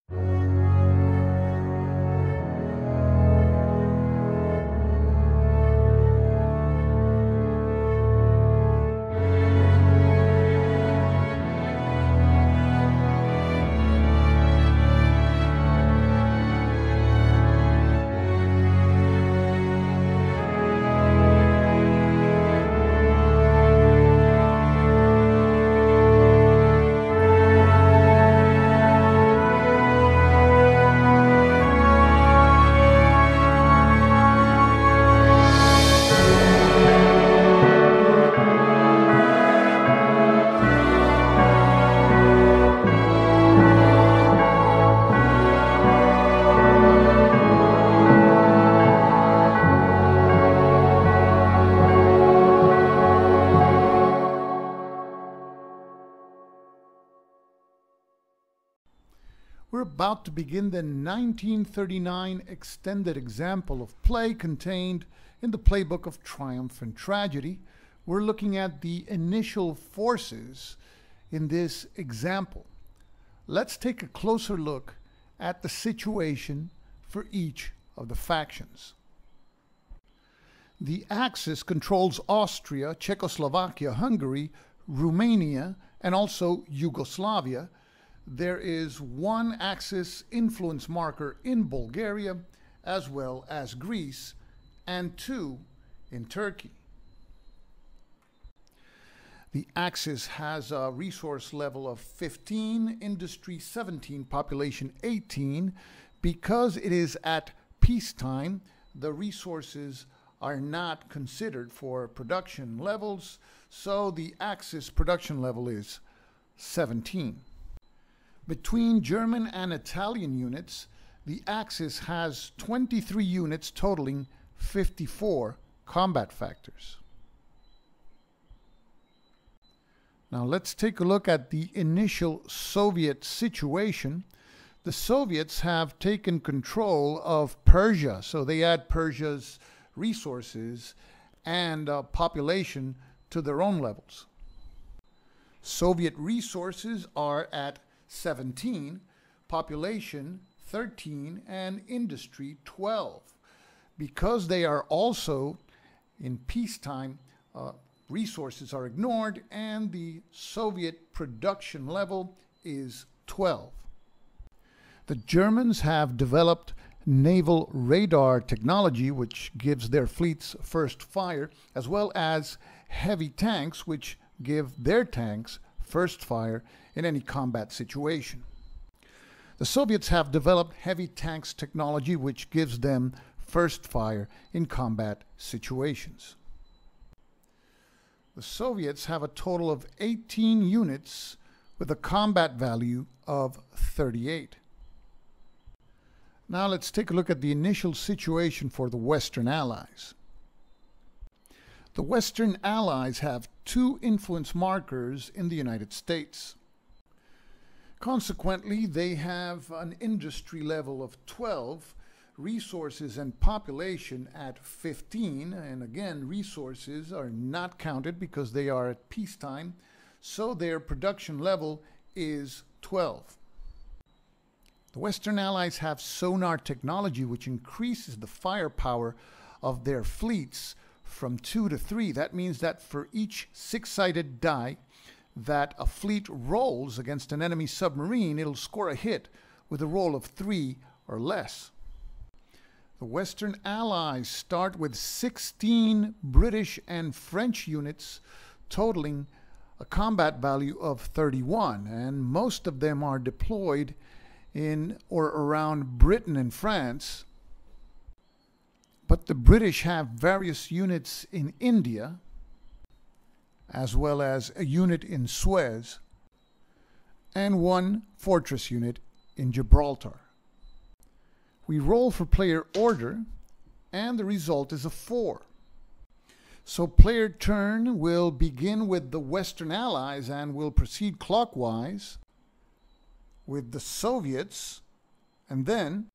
We're about to begin the 1939 extended example of play contained in the playbook of Triumph and Tragedy. We're looking at the initial forces in this example. Let's take a closer look at the situation for each of the factions. The Axis controls Austria, Czechoslovakia, Hungary, Romania, and also Yugoslavia. There is one Axis influence marker in Bulgaria, as well as Greece, and two in Turkey. The Axis has a resource level of 15, industry 17, population 18. Because it is at peacetime, the resources are not considered for production levels, so the Axis production level is 17. Between German and Italian units, the Axis has 23 units totaling 54 combat factors. Now let's take a look at the initial Soviet situation. The Soviets have taken control of Persia, so they add Persia's resources and population to their own levels. Soviet resources are at 17, population 13, and industry 12. Because they are also in peacetime, resources are ignored and the Soviet production level is 12. The Germans have developed naval radar technology, which gives their fleets first fire, as well as heavy tanks, which give their tanks first fire in any combat situation. The Soviets have developed heavy tanks technology, which gives them first fire in combat situations. The Soviets have a total of 18 units with a combat value of 38. Now let's take a look at the initial situation for the Western Allies. The Western Allies have two influence markers in the United States. Consequently, they have an industry level of 12, resources and population at 15, and again, resources are not counted because they are at peacetime, so their production level is 12. The Western Allies have sonar technology which increases the firepower of their fleets from 2 to 3. That means that for each 6-sided die that a fleet rolls against an enemy submarine, it'll score a hit with a roll of 3 or less. The Western Allies start with 16 British and French units, totaling a combat value of 31, and most of them are deployed in or around Britain and France. But the British have various units in India, as well as a unit in Suez, and one fortress unit in Gibraltar. We roll for player order, and the result is a 4. So player turn will begin with the Western Allies and will proceed clockwise with the Soviets, and then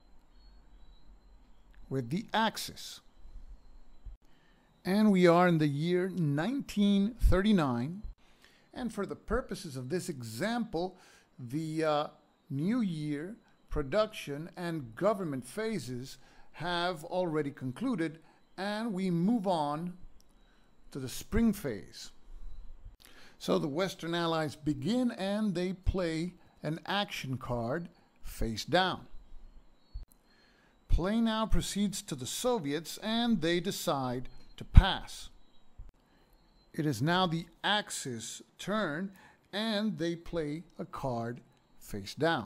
with the Axis. And we are in the year 1939, and for the purposes of this example, the new year production, and government phases have already concluded, and we move on to the spring phase. So the Western Allies begin and they play an action card face down. Play now proceeds to the Soviets and they decide to pass. It is now the Axis turn and they play a card face down.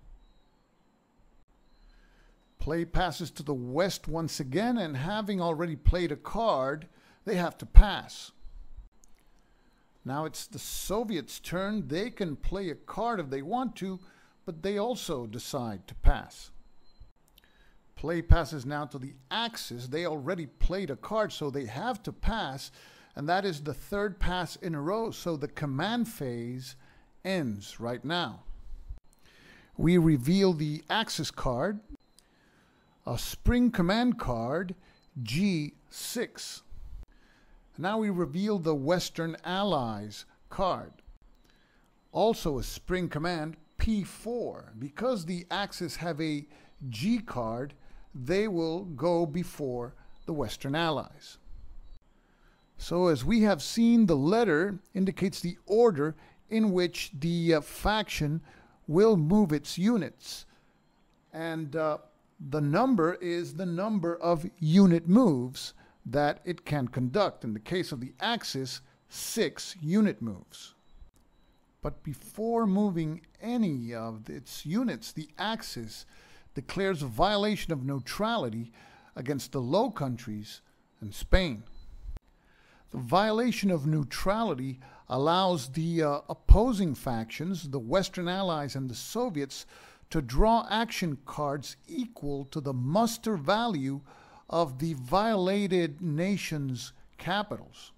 Play passes to the West once again, and having already played a card, they have to pass. Now it's the Soviets' turn. They can play a card if they want to, but they also decide to pass. Play passes now to the Axis. They already played a card, so they have to pass, and that is the third pass in a row, so the command phase ends right now. We reveal the Axis card, a spring command card, G6. Now we reveal the Western Allies card, also a spring command, P4. Because the Axis have a G card, they will go before the Western Allies. So as we have seen, the letter indicates the order in which the faction will move its units. And the number is the number of unit moves that it can conduct. In the case of the Axis, 6 unit moves. But before moving any of its units, the Axis declares a violation of neutrality against the Low Countries and Spain. The violation of neutrality allows the opposing factions, the Western Allies and the Soviets, to draw action cards equal to the muster value of the violated nation's capitals.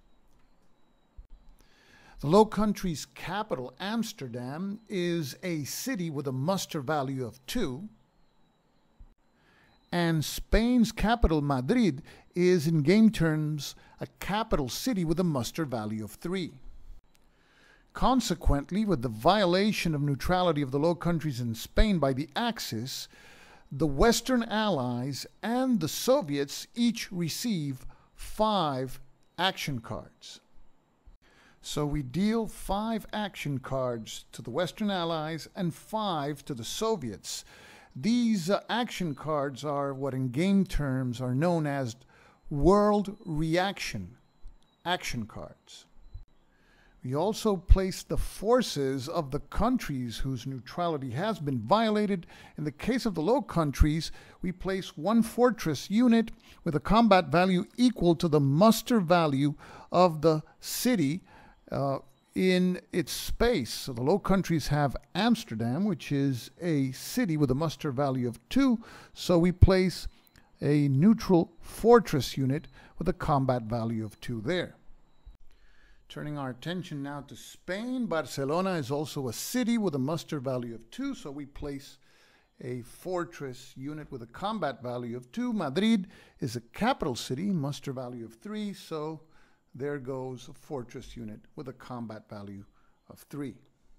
The Low Countries' capital, Amsterdam, is a city with a muster value of 2, and Spain's capital, Madrid, is in game terms a capital city with a muster value of 3. Consequently, with the violation of neutrality of the Low Countries and Spain by the Axis, the Western Allies and the Soviets each receive 5 action cards. So we deal 5 action cards to the Western Allies and 5 to the Soviets. These action cards are what in game terms are known as world reaction action cards. We also place the forces of the countries whose neutrality has been violated. In the case of the Low Countries, we place 1 fortress unit with a combat value equal to the muster value of the city in its space. So the Low Countries have Amsterdam, which is a city with a muster value of 2. So we place a neutral fortress unit with a combat value of 2 there. Turning our attention now to Spain, Barcelona is also a city with a muster value of 2, so we place a fortress unit with a combat value of 2. Madrid is a capital city, muster value of 3, so there goes a fortress unit with a combat value of 3.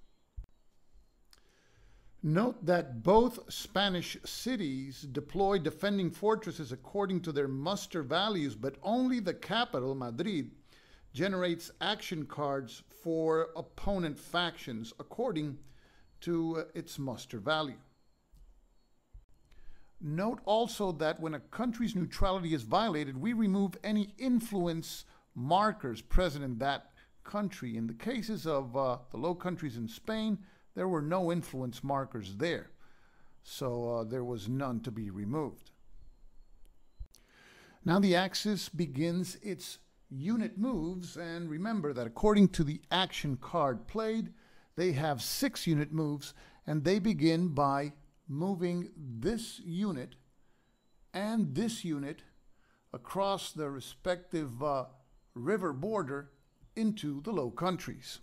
Note that both Spanish cities deploy defending fortresses according to their muster values, but only the capital, Madrid, generates action cards for opponent factions according to its muster value. Note also that when a country's neutrality is violated, we remove any influence markers present in that country. In the cases of the Low Countries in Spain, there were no influence markers there, so there was none to be removed. Now the Axis begins its unit moves, and remember that according to the action card played, they have 6 unit moves, and they begin by moving this unit and this unit across the respective river border into the Low Countries.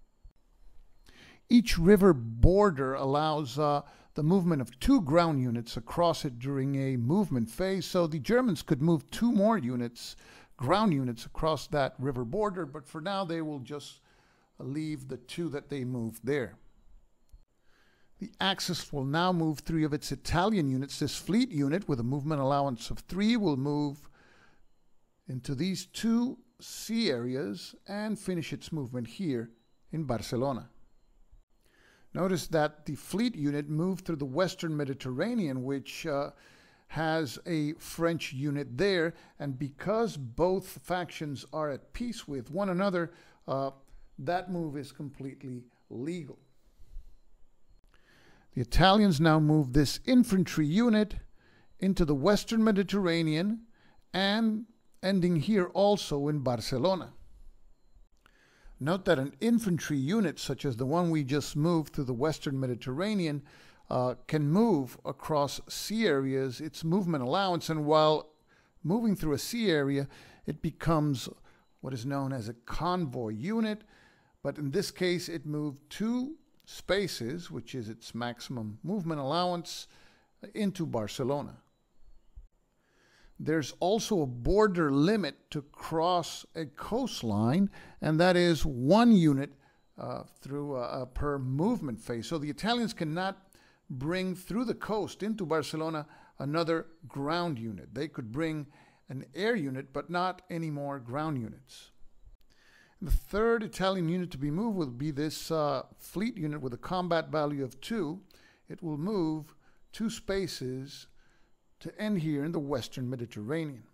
Each river border allows the movement of 2 ground units across it during a movement phase, so the Germans could move 2 more units, ground units, across that river border, but for now they will just leave the 2 that they moved there. The Axis will now move 3 of its Italian units. This fleet unit with a movement allowance of 3 will move into these 2 sea areas and finish its movement here in Barcelona. Notice that the fleet unit moved through the Western Mediterranean, which has a French unit there, and because both factions are at peace with one another, that move is completely legal. The Italians now move this infantry unit into the Western Mediterranean and ending here also in Barcelona. Note that an infantry unit such as the one we just moved through the Western Mediterranean can move across sea areas, its movement allowance, and while moving through a sea area, it becomes what is known as a convoy unit, but in this case it moved 2 spaces, which is its maximum movement allowance, into Barcelona. There's also a border limit to cross a coastline, and that is 1 unit per movement phase. So the Italians cannot bring through the coast into Barcelona another ground unit. They could bring an air unit, but not any more ground units. The third Italian unit to be moved will be this fleet unit with a combat value of 2. It will move 2 spaces to end here in the Western Mediterranean,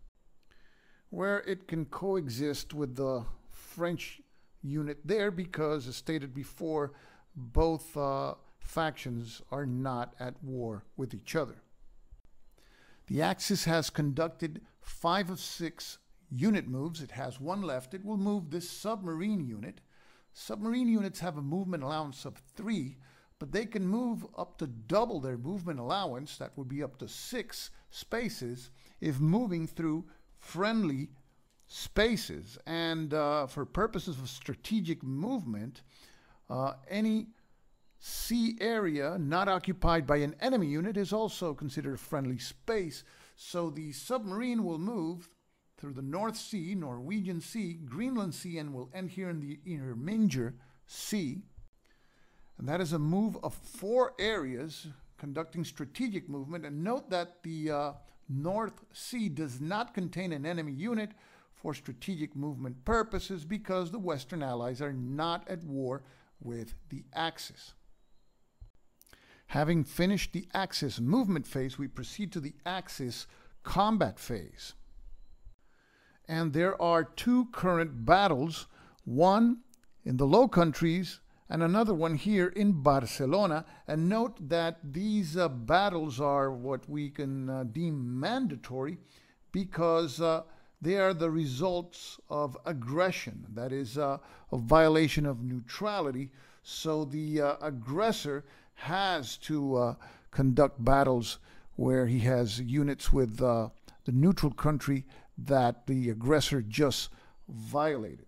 where it can coexist with the French unit there because, as stated before, both factions are not at war with each other. The Axis has conducted 5 of 6 unit moves. It has 1 left. It will move this submarine unit. Submarine units have a movement allowance of 3, but they can move up to double their movement allowance. That would be up to 6 spaces if moving through friendly spaces. And for purposes of strategic movement, any sea area not occupied by an enemy unit is also considered a friendly space. So the submarine will move through the North Sea, Norwegian Sea, Greenland Sea, and will end here in the Irminger Sea. And that is a move of 4 areas conducting strategic movement. And note that the North Sea does not contain an enemy unit for strategic movement purposes because the Western Allies are not at war with the Axis. Having finished the Axis movement phase, we proceed to the Axis combat phase. And there are 2 current battles, one in the Low Countries and another one here in Barcelona. And note that these battles are what we can deem mandatory because they are the results of aggression, that is, a violation of neutrality. So the aggressor has to conduct battles where he has units with the neutral country that the aggressor just violated.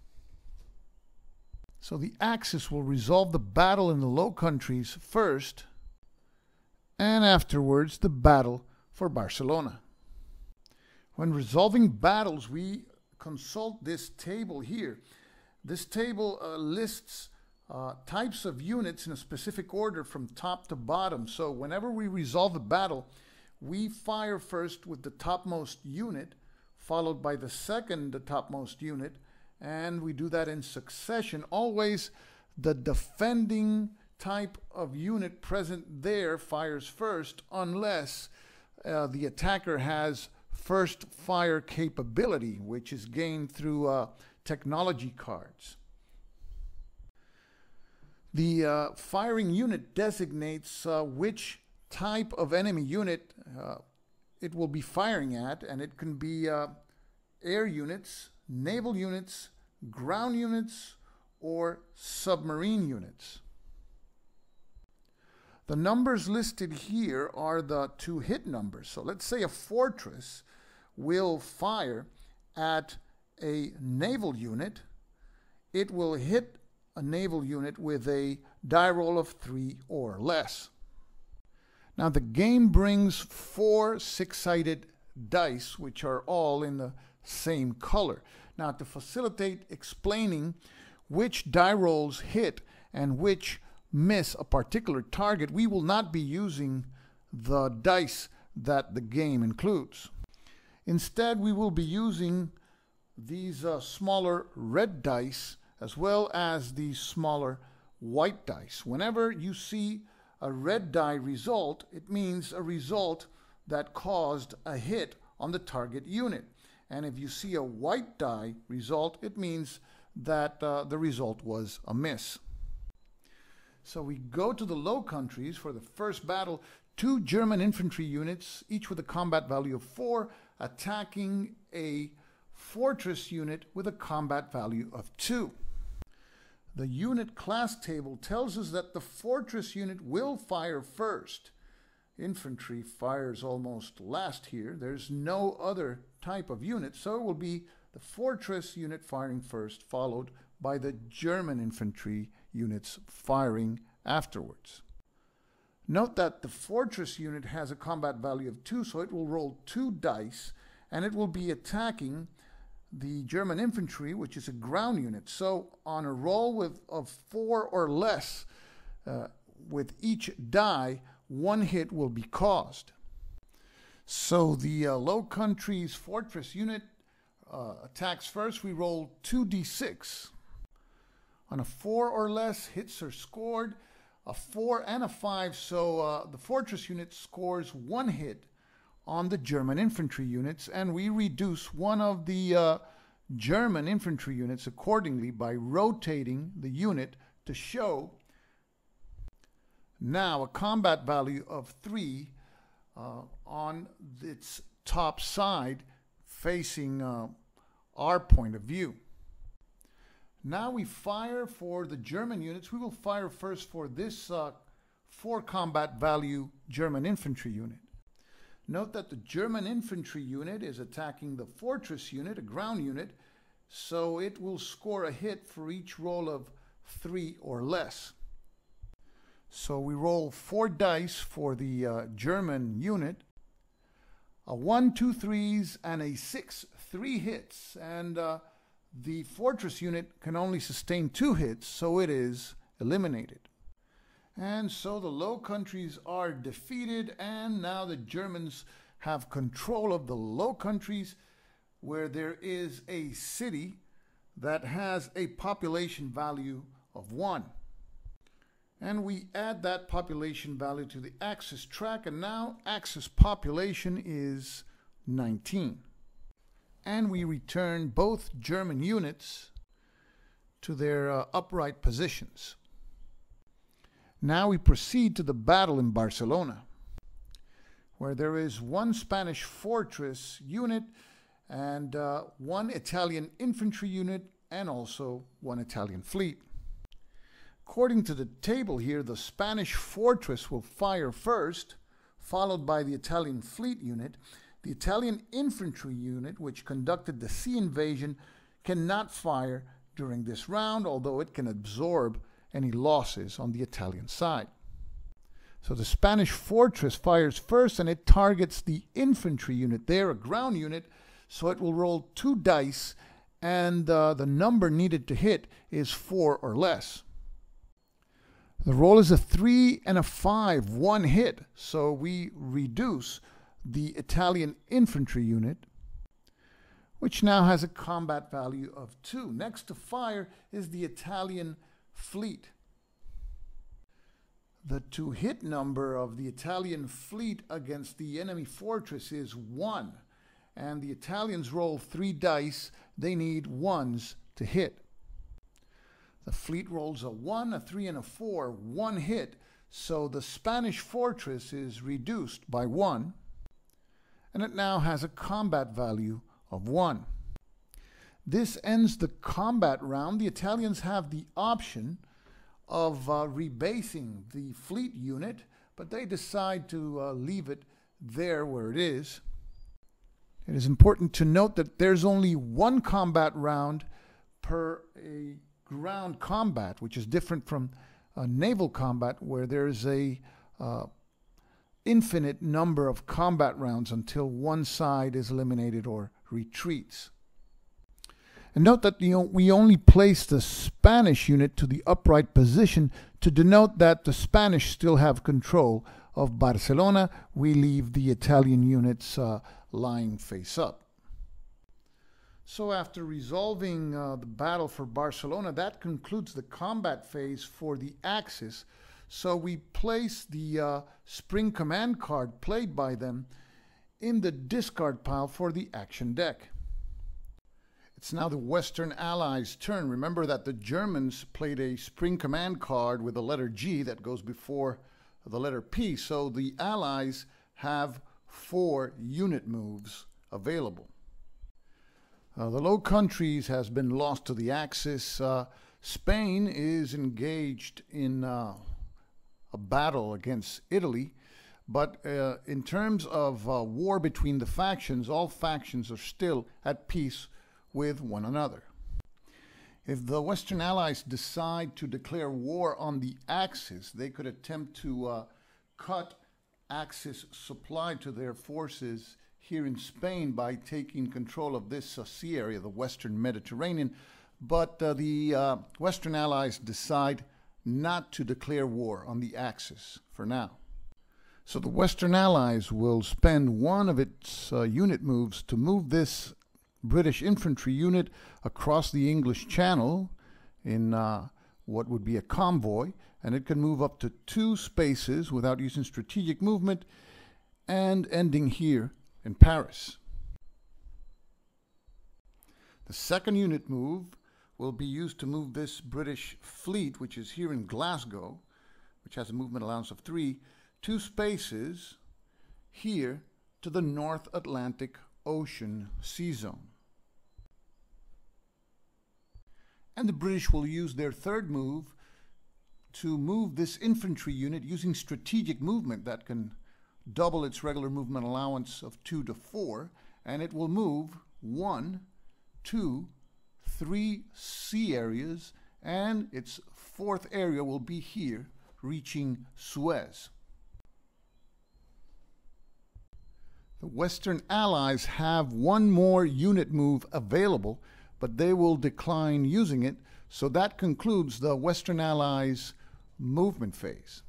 So the Axis will resolve the battle in the Low Countries first, and afterwards the battle for Barcelona. When resolving battles, we consult this table here. This table lists types of units in a specific order from top to bottom. So whenever we resolve a battle, we fire first with the topmost unit, followed by the second topmost unit, and we do that in succession. Always the defending type of unit present there fires first, unless the attacker has first fire capability, which is gained through technology cards. The firing unit designates which type of enemy unit it will be firing at, and it can be air units, naval units, ground units, or submarine units. The numbers listed here are the to hit numbers. So let's say a fortress will fire at a naval unit. It will hit a naval unit with a die roll of 3 or less. Now the game brings 4 6-sided dice, which are all in the same color. Now, to facilitate explaining which die rolls hit and which miss a particular target, we will not be using the dice that the game includes. Instead, we will be using these smaller red dice as well as these smaller white dice. Whenever you see a red die result, it means a result that caused a hit on the target unit. And if you see a white die result, it means that the result was a miss. So we go to the Low Countries for the first battle. 2 German infantry units, each with a combat value of 4, attacking a fortress unit with a combat value of 2. The unit class table tells us that the fortress unit will fire first. Infantry fires almost last here. There's no other type of unit, so it will be the fortress unit firing first, followed by the German infantry units firing afterwards. Note that the fortress unit has a combat value of 2, so it will roll 2 dice, and it will be attacking the German infantry, which is a ground unit. So on a roll of 4 or less with each die, 1 hit will be caused. So the Low Countries fortress unit attacks first. We roll 2d6. On a 4 or less, hits are scored. A 4 and a 5, so the fortress unit scores 1 hit on the German infantry units, and we reduce one of the German infantry units accordingly by rotating the unit to show now a combat value of 3 on its top side facing our point of view. Now we fire for the German units. We will fire first for this 4 combat value German infantry unit. Note that the German infantry unit is attacking the fortress unit, a ground unit, so it will score a hit for each roll of 3 or less. So we roll 4 dice for the German unit, a 1, 2 3s, and a 6, 3 hits, and the fortress unit can only sustain 2 hits, so it is eliminated. And so the Low Countries are defeated, and now the Germans have control of the Low Countries, where there is a city that has a population value of 1. And we add that population value to the Axis track, and now Axis population is 19. And we return both German units to their upright positions. Now we proceed to the battle in Barcelona, where there is 1 Spanish fortress unit and 1 Italian infantry unit and also 1 Italian fleet. According to the table here, the Spanish fortress will fire first, followed by the Italian fleet unit. The Italian infantry unit, which conducted the sea invasion, cannot fire during this round, although it can absorb any losses on the Italian side. So the Spanish fortress fires first, and it targets the infantry unit there, a ground unit, so it will roll 2 dice, and the number needed to hit is 4 or less. The roll is a 3 and a 5, 1 hit, so we reduce the Italian infantry unit, which now has a combat value of 2. Next to fire is the Italian fleet. The to-hit number of the Italian fleet against the enemy fortress is 1, and the Italians roll 3 dice. They need 1s to hit. The fleet rolls a 1, a 3, and a 4, 1 hit, so the Spanish fortress is reduced by 1, and it now has a combat value of 1. This ends the combat round. The Italians have the option of rebasing the fleet unit, but they decide to leave it there where it is. It is important to note that there's only 1 combat round per a ground combat, which is different from naval combat, where there's a infinite number of combat rounds until one side is eliminated or retreats. And note that we only place the Spanish unit to the upright position to denote that the Spanish still have control of Barcelona. We leave the Italian units lying face up. So after resolving the battle for Barcelona, that concludes the combat phase for the Axis. So we place the spring command card played by them in the discard pile for the action deck. It's now the Western Allies' turn. Remember that the Germans played a spring command card with the letter G that goes before the letter P. So the Allies have 4 unit moves available. The Low Countries has been lost to the Axis. Spain is engaged in a battle against Italy. But in terms of war between the factions, all factions are still at peace with one another. If the Western Allies decide to declare war on the Axis, they could attempt to cut Axis supply to their forces here in Spain by taking control of this sea area, the Western Mediterranean. But the Western Allies decide not to declare war on the Axis for now. So the Western Allies will spend one of its unit moves to move this British infantry unit across the English Channel in what would be a convoy, and it can move up to 2 spaces without using strategic movement and ending here in Paris. The second unit move will be used to move this British fleet, which is here in Glasgow, which has a movement allowance of 3, 2 spaces here to the North Atlantic Ocean sea zone. And the British will use their third move to move this infantry unit using strategic movement that can double its regular movement allowance of 2 to 4, and it will move 1, 2, 3 sea areas, and its 4th area will be here, reaching Suez. The Western Allies have 1 more unit move available, but they will decline using it, so that concludes the Western Allies' movement phase.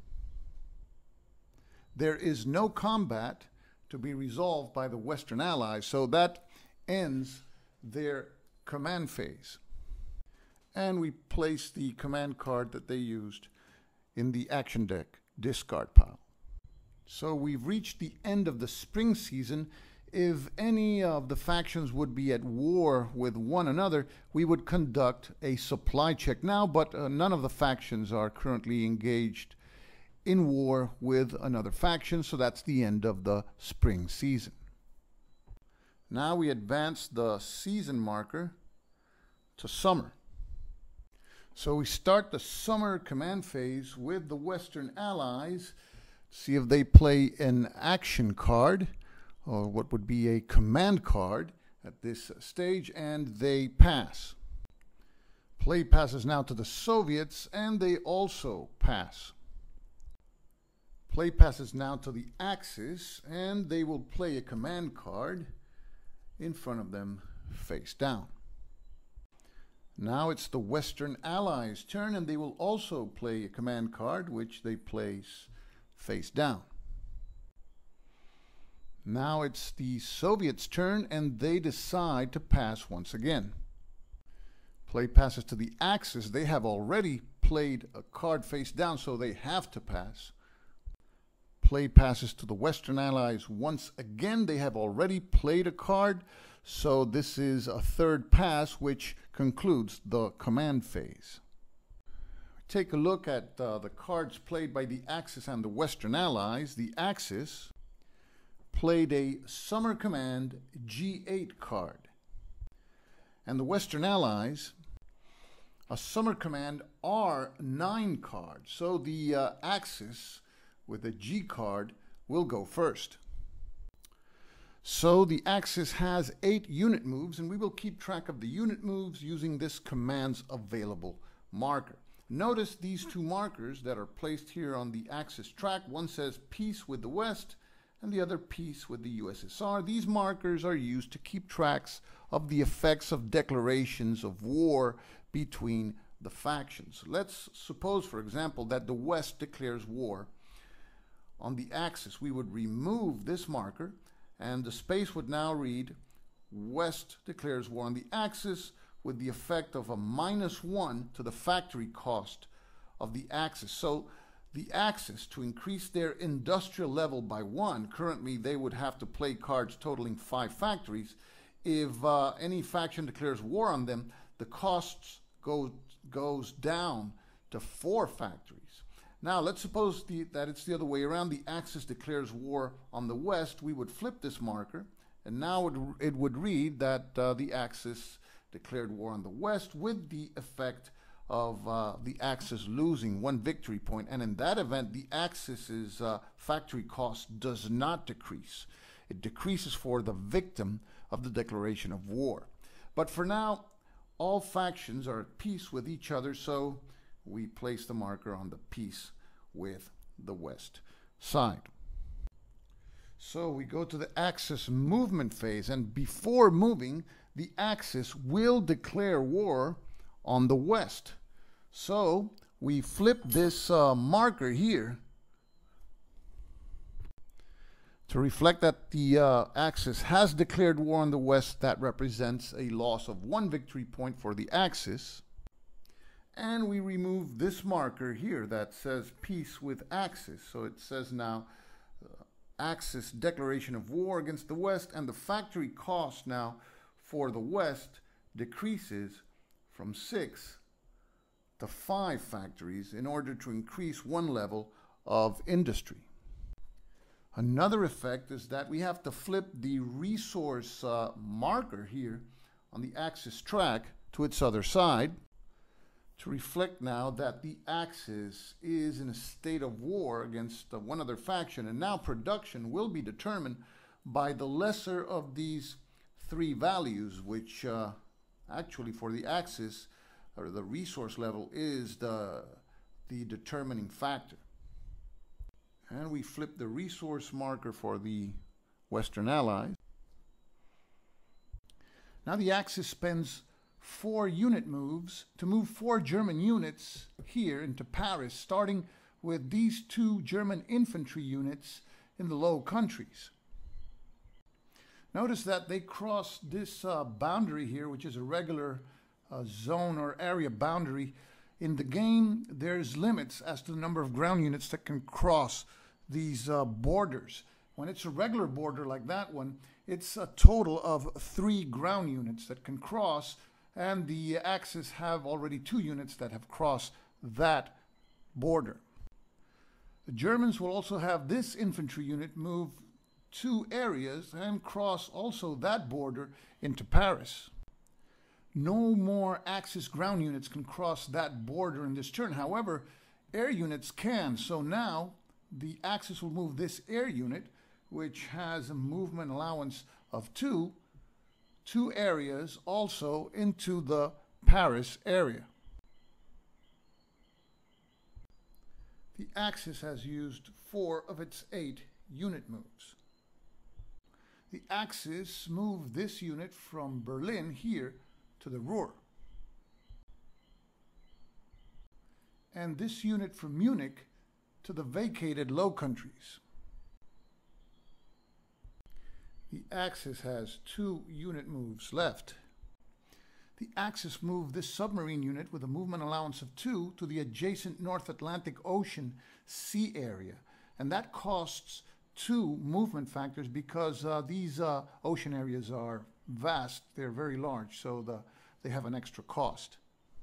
There is no combat to be resolved by the Western Allies, so that ends their command phase. And we place the command card that they used in the action deck discard pile. So we've reached the end of the spring season. If any of the factions would be at war with one another, we would conduct a supply check now, but none of the factions are currently engaged in war with another faction, so that's the end of the spring season. Now we advance the season marker to summer. So we start the summer command phase with the Western Allies. See if they play an action card, or what would be a command card at this stage, and they pass. Play passes now to the Soviets, and they also pass. Play passes now to the Axis, and they will play a command card in front of them face down. Now it's the Western Allies' turn, and they will also play a command card, which they place face down. Now it's the Soviets' turn, and they decide to pass once again. Play passes to the Axis. They have already played a card face down, so they have to pass. Play passes to the Western Allies once again. They have already played a card, so this is a third pass, which concludes the command phase. Take a look at the cards played by the Axis and the Western Allies. The Axis played a Summer Command G8 card, and the Western Allies a Summer Command R9 card. So the Axis with the G card will go first. So the Axis has 8 unit moves, and we will keep track of the unit moves using this Commands Available marker. Notice these 2 markers that are placed here on the Axis track. One says Peace with the West, and the other peace with the USSR. These markers are used to keep tracks of the effects of declarations of war between the factions. Let's suppose, for example, that the West declares war. On the axis, we would remove this marker, and the space would now read West declares war on the axis with the effect of a -1 to the factory cost of the axis. So the Axis, to increase their industrial level by 1, currently they would have to play cards totaling 5 factories. If any faction declares war on them, the costs goes down to 4 factories. Now let's suppose that it's the other way around. The Axis declares war on the West. We would flip this marker, and now it would read that the Axis declared war on the West with the effect of the Axis losing 1 victory point, and in that event the Axis's factory cost does not decrease. It decreases for the victim of the declaration of war. But for now, all factions are at peace with each other, so we place the marker on the peace with the West side. So we go to the Axis movement phase, and before moving, the Axis will declare war on the West. So we flip this marker here to reflect that the Axis has declared war on the West. That represents a loss of 1 victory point for the Axis. And we remove this marker here that says peace with Axis. So it says now Axis declaration of war against the West, and the factory cost now for the West decreases from 6 to 5 factories in order to increase 1 level of industry. Another effect is that we have to flip the resource marker here on the Axis track to its other side to reflect now that the Axis is in a state of war against one other faction, and now production will be determined by the lesser of these 3 values, which actually for the Axis, or the resource level, is the determining factor. And we flip the resource marker for the Western Allies. Now the Axis spends 4 unit moves to move 4 German units here into Paris, starting with these 2 German infantry units in the Low Countries. Notice that they cross this boundary here, which is a regular zone or area boundary. In the game, there's limits as to the number of ground units that can cross these borders. When it's a regular border like that one, it's a total of 3 ground units that can cross, and the Axis have already 2 units that have crossed that border. The Germans will also have this infantry unit move 2 areas and cross also that border into Paris. No more Axis ground units can cross that border in this turn. However, air units can. So now the Axis will move this air unit, which has a movement allowance of 2 areas also into the Paris area. The Axis has used 4 of its 8 unit moves. The Axis moved this unit from Berlin here to the Ruhr, and this unit from Munich to the vacated Low Countries. The Axis has 2 unit moves left. The Axis moved this submarine unit with a movement allowance of 2 to the adjacent North Atlantic Ocean sea area, and that costs 2 movement factors because these ocean areas are vast, they're very large, so they have an extra cost.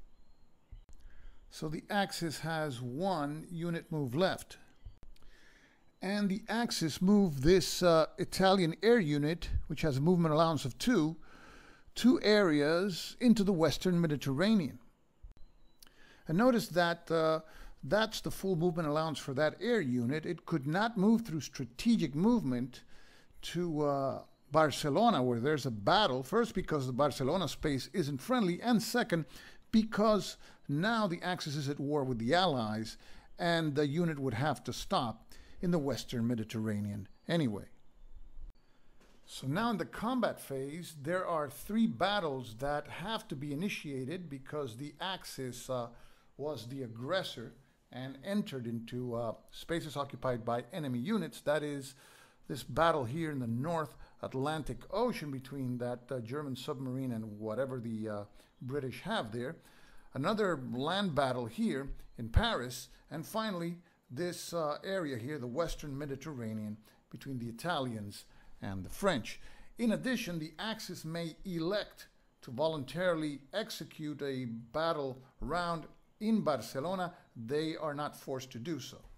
So the Axis has 1 unit move left. And the Axis moved this Italian air unit, which has a movement allowance of 2 areas into the Western Mediterranean. And notice that that's the full movement allowance for that air unit. It could not move through strategic movement to Barcelona, where there's a battle, first because the Barcelona space isn't friendly, and second because now the Axis is at war with the Allies, and the unit would have to stop in the Western Mediterranean anyway. So now in the combat phase, there are 3 battles that have to be initiated because the Axis was the aggressor and entered into spaces occupied by enemy units. That is this battle here in the North Atlantic Ocean between that German submarine and whatever the British have there. Another land battle here in Paris. And finally, this area here, the Western Mediterranean, between the Italians and the French. In addition, the Axis may elect to voluntarily execute a battle round in Barcelona. They are not forced to do so.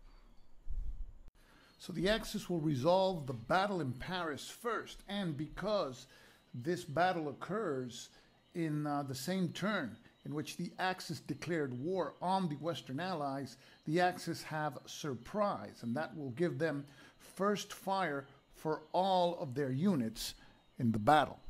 So the Axis will resolve the battle in Paris first, and because this battle occurs in the same turn in which the Axis declared war on the Western Allies, the Axis have surprise, and that will give them first fire for all of their units in the battle.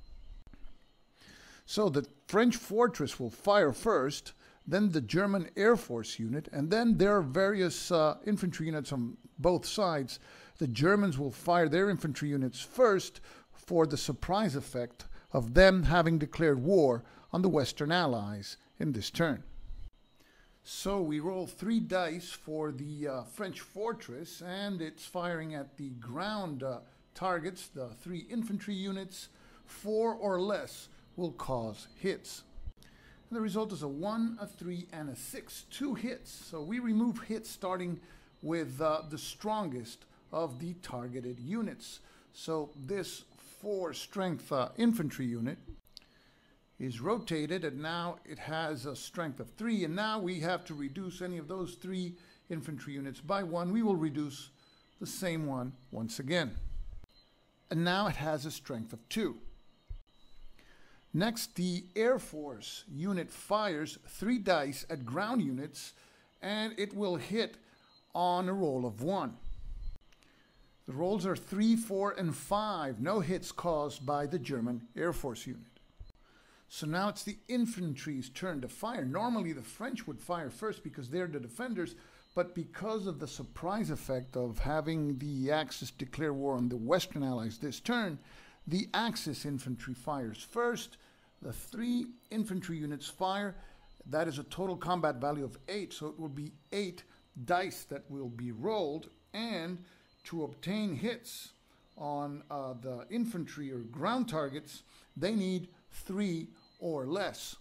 So the French fortress will fire first, then the German Air Force unit, and then there are various infantry units on both sides. The Germans will fire their infantry units first for the surprise effect of them having declared war on the Western Allies in this turn. So we roll 3 dice for the French fortress, and it's firing at the ground targets, the 3 infantry units. 4 or less will cause hits. And the result is a 1, a 3, and a 6. 2 hits. So we remove hits starting with the strongest of the targeted units. So this 4 strength infantry unit is rotated, and now it has a strength of 3, and now we have to reduce any of those 3 infantry units by 1. We will reduce the same one once again. And now it has a strength of 2. Next, the Air Force unit fires 3 dice at ground units, and it will hit on a roll of 1. The rolls are 3, 4, and 5. No hits caused by the German Air Force unit. So now it's the infantry's turn to fire. Normally the French would fire first because they're the defenders, but because of the surprise effect of having the Axis declare war on the Western Allies this turn, the Axis infantry fires first. The 3 infantry units fire. That is a total combat value of 8, so it will be 8 dice that will be rolled, and to obtain hits on the infantry or ground targets, they need 3 or less.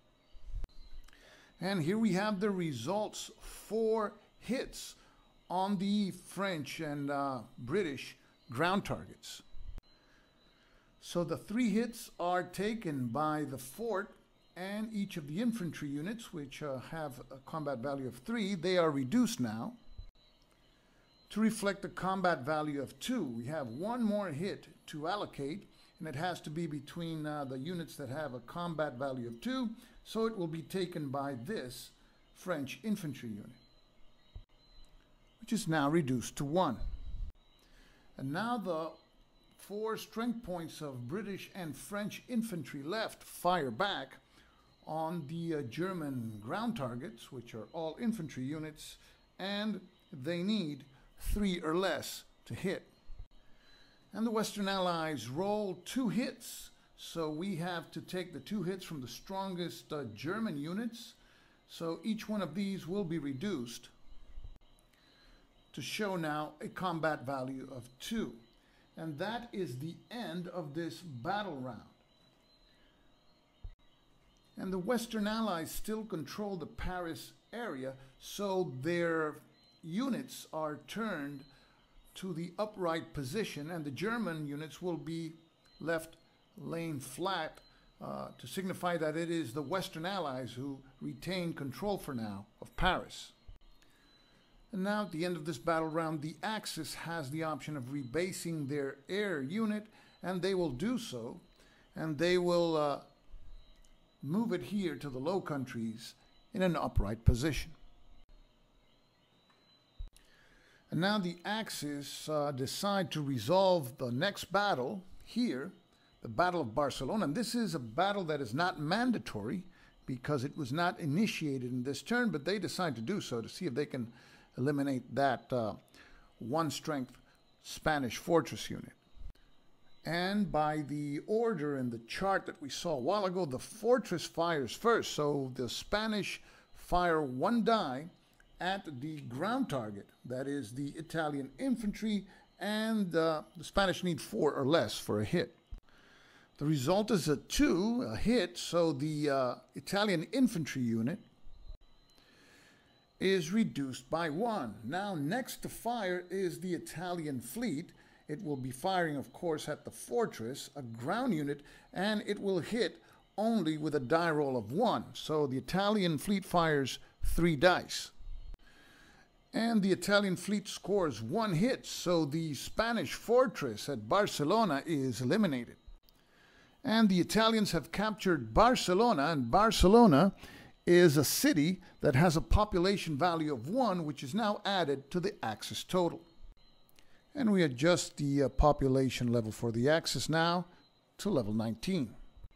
And here we have the results: 4 hits on the French and British ground targets. So the 3 hits are taken by the fort, and each of the infantry units, which have a combat value of 3, they are reduced now to reflect a combat value of 2. We have 1 more hit to allocate, and it has to be between the units that have a combat value of 2, so it will be taken by this French infantry unit, which is now reduced to 1. And now the 4 strength points of British and French infantry left fire back on the German ground targets, which are all infantry units, and they need 3 or less to hit. And the Western Allies roll 2 hits, so we have to take the 2 hits from the strongest German units. So each one of these will be reduced to show now a combat value of 2. And that is the end of this battle round. And the Western Allies still control the Paris area, so their units are turned to the upright position, and the German units will be left laying flat to signify that it is the Western Allies who retain control for now of Paris. And now at the end of this battle round, the Axis has the option of rebasing their air unit, and they will do so, and they will move it here to the Low Countries in an upright position. And now the Axis decide to resolve the next battle here, the Battle of Barcelona. And this is a battle that is not mandatory because it was not initiated in this turn, but they decide to do so to see if they can eliminate that 1 strength Spanish fortress unit. And by the order in the chart that we saw a while ago, the fortress fires first. So the Spanish fire one die at the ground target, that is the Italian infantry, and the Spanish need 4 or less for a hit. The result is a 2, a hit, so the Italian infantry unit is reduced by 1. Now next to fire is the Italian fleet. It will be firing, of course, at the fortress, a ground unit, and it will hit only with a die roll of 1. So the Italian fleet fires 3 dice. And the Italian fleet scores 1 hit, so the Spanish fortress at Barcelona is eliminated. And the Italians have captured Barcelona, and Barcelona is a city that has a population value of 1, which is now added to the Axis total. And we adjust the population level for the Axis now to level 19.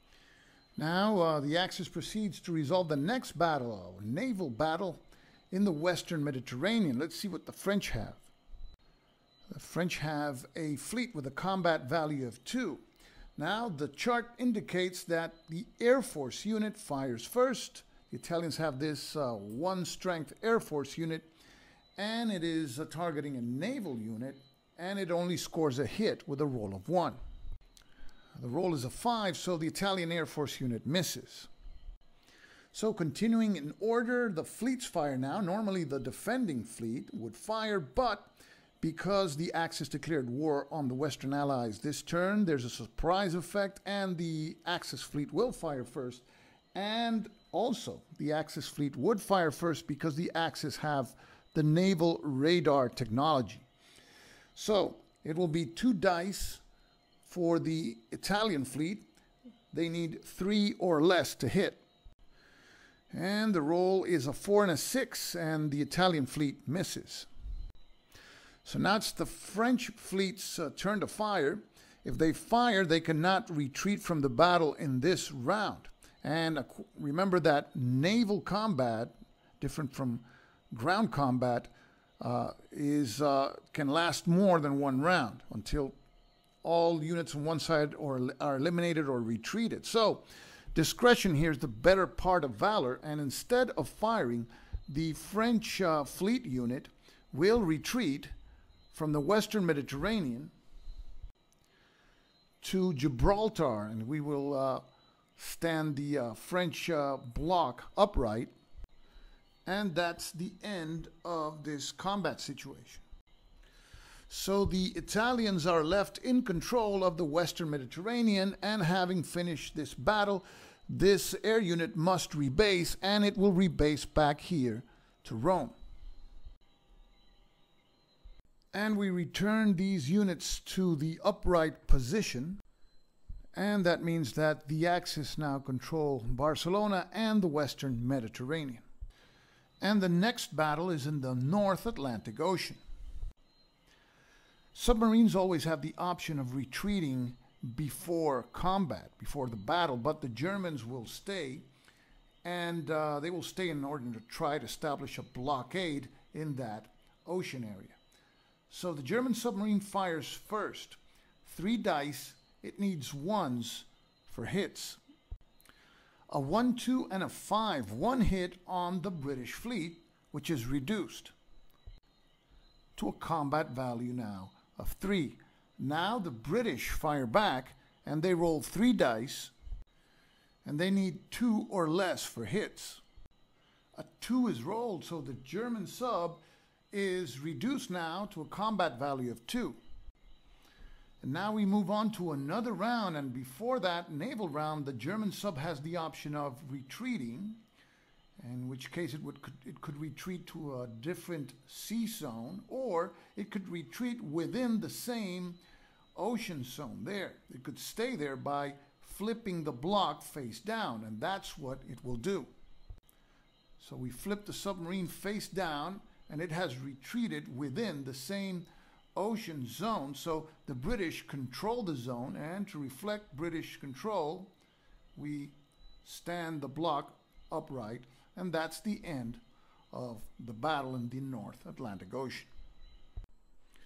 Now the Axis proceeds to resolve the next battle, a naval battle in the Western Mediterranean. Let's see what the French have. The French have a fleet with a combat value of 2. Now the chart indicates that the Air Force unit fires first. The Italians have this 1 strength Air Force unit, and it is targeting a naval unit, and it only scores a hit with a roll of 1. The roll is a 5, so the Italian Air Force unit misses. So continuing in order, the fleets fire now. Normally the defending fleet would fire, but because the Axis declared war on the Western Allies this turn, there's a surprise effect, and the Axis fleet will fire first. And also, the Axis fleet would fire first because the Axis have the naval radar technology. So it will be 2 dice for the Italian fleet. They need 3 or less to hit. And the roll is a 4 and a 6, and the Italian fleet misses. So now it's the French fleet's turn to fire. If they fire, they cannot retreat from the battle in this round. And remember that naval combat, different from ground combat, can last more than 1 round until all units on one side are eliminated or retreated. So discretion here is the better part of valor, and instead of firing, the French fleet unit will retreat from the Western Mediterranean to Gibraltar, and we will stand the French block upright, and that's the end of this combat situation. So the Italians are left in control of the Western Mediterranean, and having finished this battle, this air unit must rebase, and it will rebase back here to Rome. And we return these units to the upright position, and that means that the Axis now control Barcelona and the Western Mediterranean. And the next battle is in the North Atlantic Ocean. Submarines always have the option of retreating before combat, before the battle, but the Germans will stay, and they will stay in order to try to establish a blockade in that ocean area. So the German submarine fires first. 3 dice, it needs 1s for hits. A 1, 2, and a 5, 1 hit on the British fleet, which is reduced to a combat value now of 3. Now the British fire back, and they roll 3 dice, and they need 2 or less for hits. A 2 is rolled, so the German sub is reduced now to a combat value of 2. And now we move on to another round, and before that naval round, the German sub has the option of retreating, in which case it could retreat to a different sea zone, or it could retreat within the same ocean zone there. It could stay there by flipping the block face down, and that's what it will do. So we flip the submarine face down, and it has retreated within the same ocean zone. So the British control the zone, and to reflect British control, we stand the block upright, and that's the end of the battle in the North Atlantic Ocean.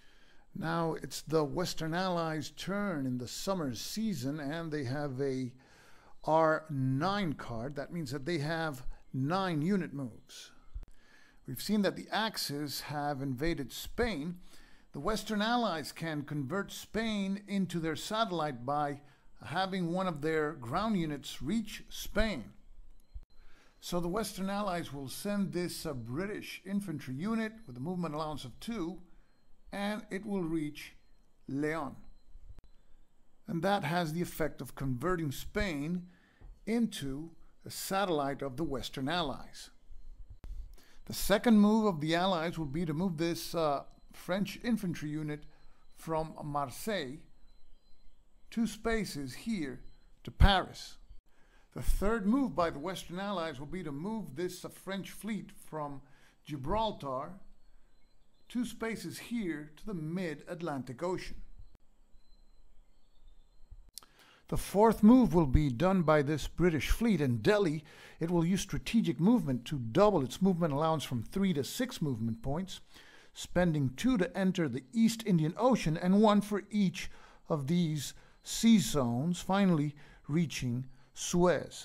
Now it's the Western Allies' turn in the summer season, and they have a R9 card. That means that they have 9 unit moves. We've seen that the Axis have invaded Spain. The Western Allies can convert Spain into their satellite by having one of their ground units reach Spain. So the Western Allies will send this British infantry unit with a movement allowance of 2, and it will reach Leon. And that has the effect of converting Spain into a satellite of the Western Allies. The second move of the Allies will be to move this French infantry unit from Marseille 2 spaces here to Paris. The third move by the Western Allies will be to move this French fleet from Gibraltar 2 spaces here to the mid-Atlantic Ocean. The fourth move will be done by this British fleet in Delhi. It will use strategic movement to double its movement allowance from 3 to 6 movement points, spending 2 to enter the East Indian Ocean and 1 for each of these sea zones, finally reaching Suez.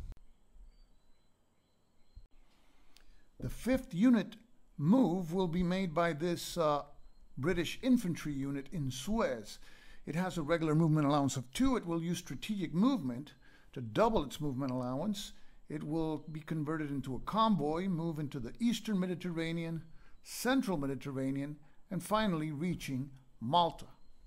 The fifth unit move will be made by this British infantry unit in Suez. It has a regular movement allowance of 2. It will use strategic movement to double its movement allowance. It will be converted into a convoy, move into the Eastern Mediterranean, Central Mediterranean, and finally reaching Malta.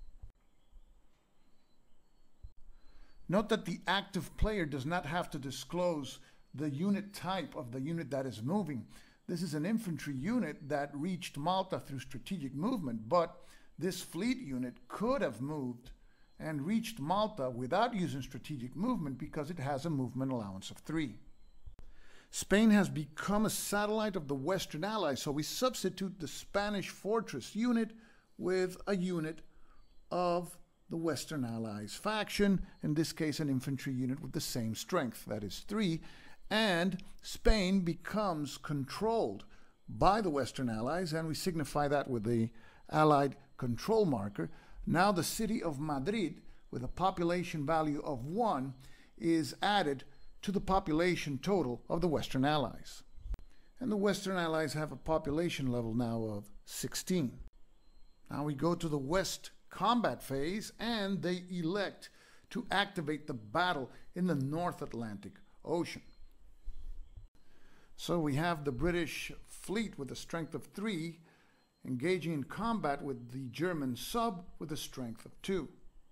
Note that the active player does not have to disclose the unit type of the unit that is moving. This is an infantry unit that reached Malta through strategic movement, but this fleet unit could have moved and reached Malta without using strategic movement because it has a movement allowance of 3. Spain has become a satellite of the Western Allies, so we substitute the Spanish fortress unit with a unit of the Western Allies faction, in this case an infantry unit with the same strength, that is 3, and Spain becomes controlled by the Western Allies, and we signify that with the Allied control marker. Now the city of Madrid, with a population value of 1, is added to the population total of the Western Allies. And the Western Allies have a population level now of 16. Now we go to the West combat phase, and they elect to activate the battle in the North Atlantic Ocean. So we have the British fleet with a strength of 3 engaging in combat with the German sub with a strength of 2.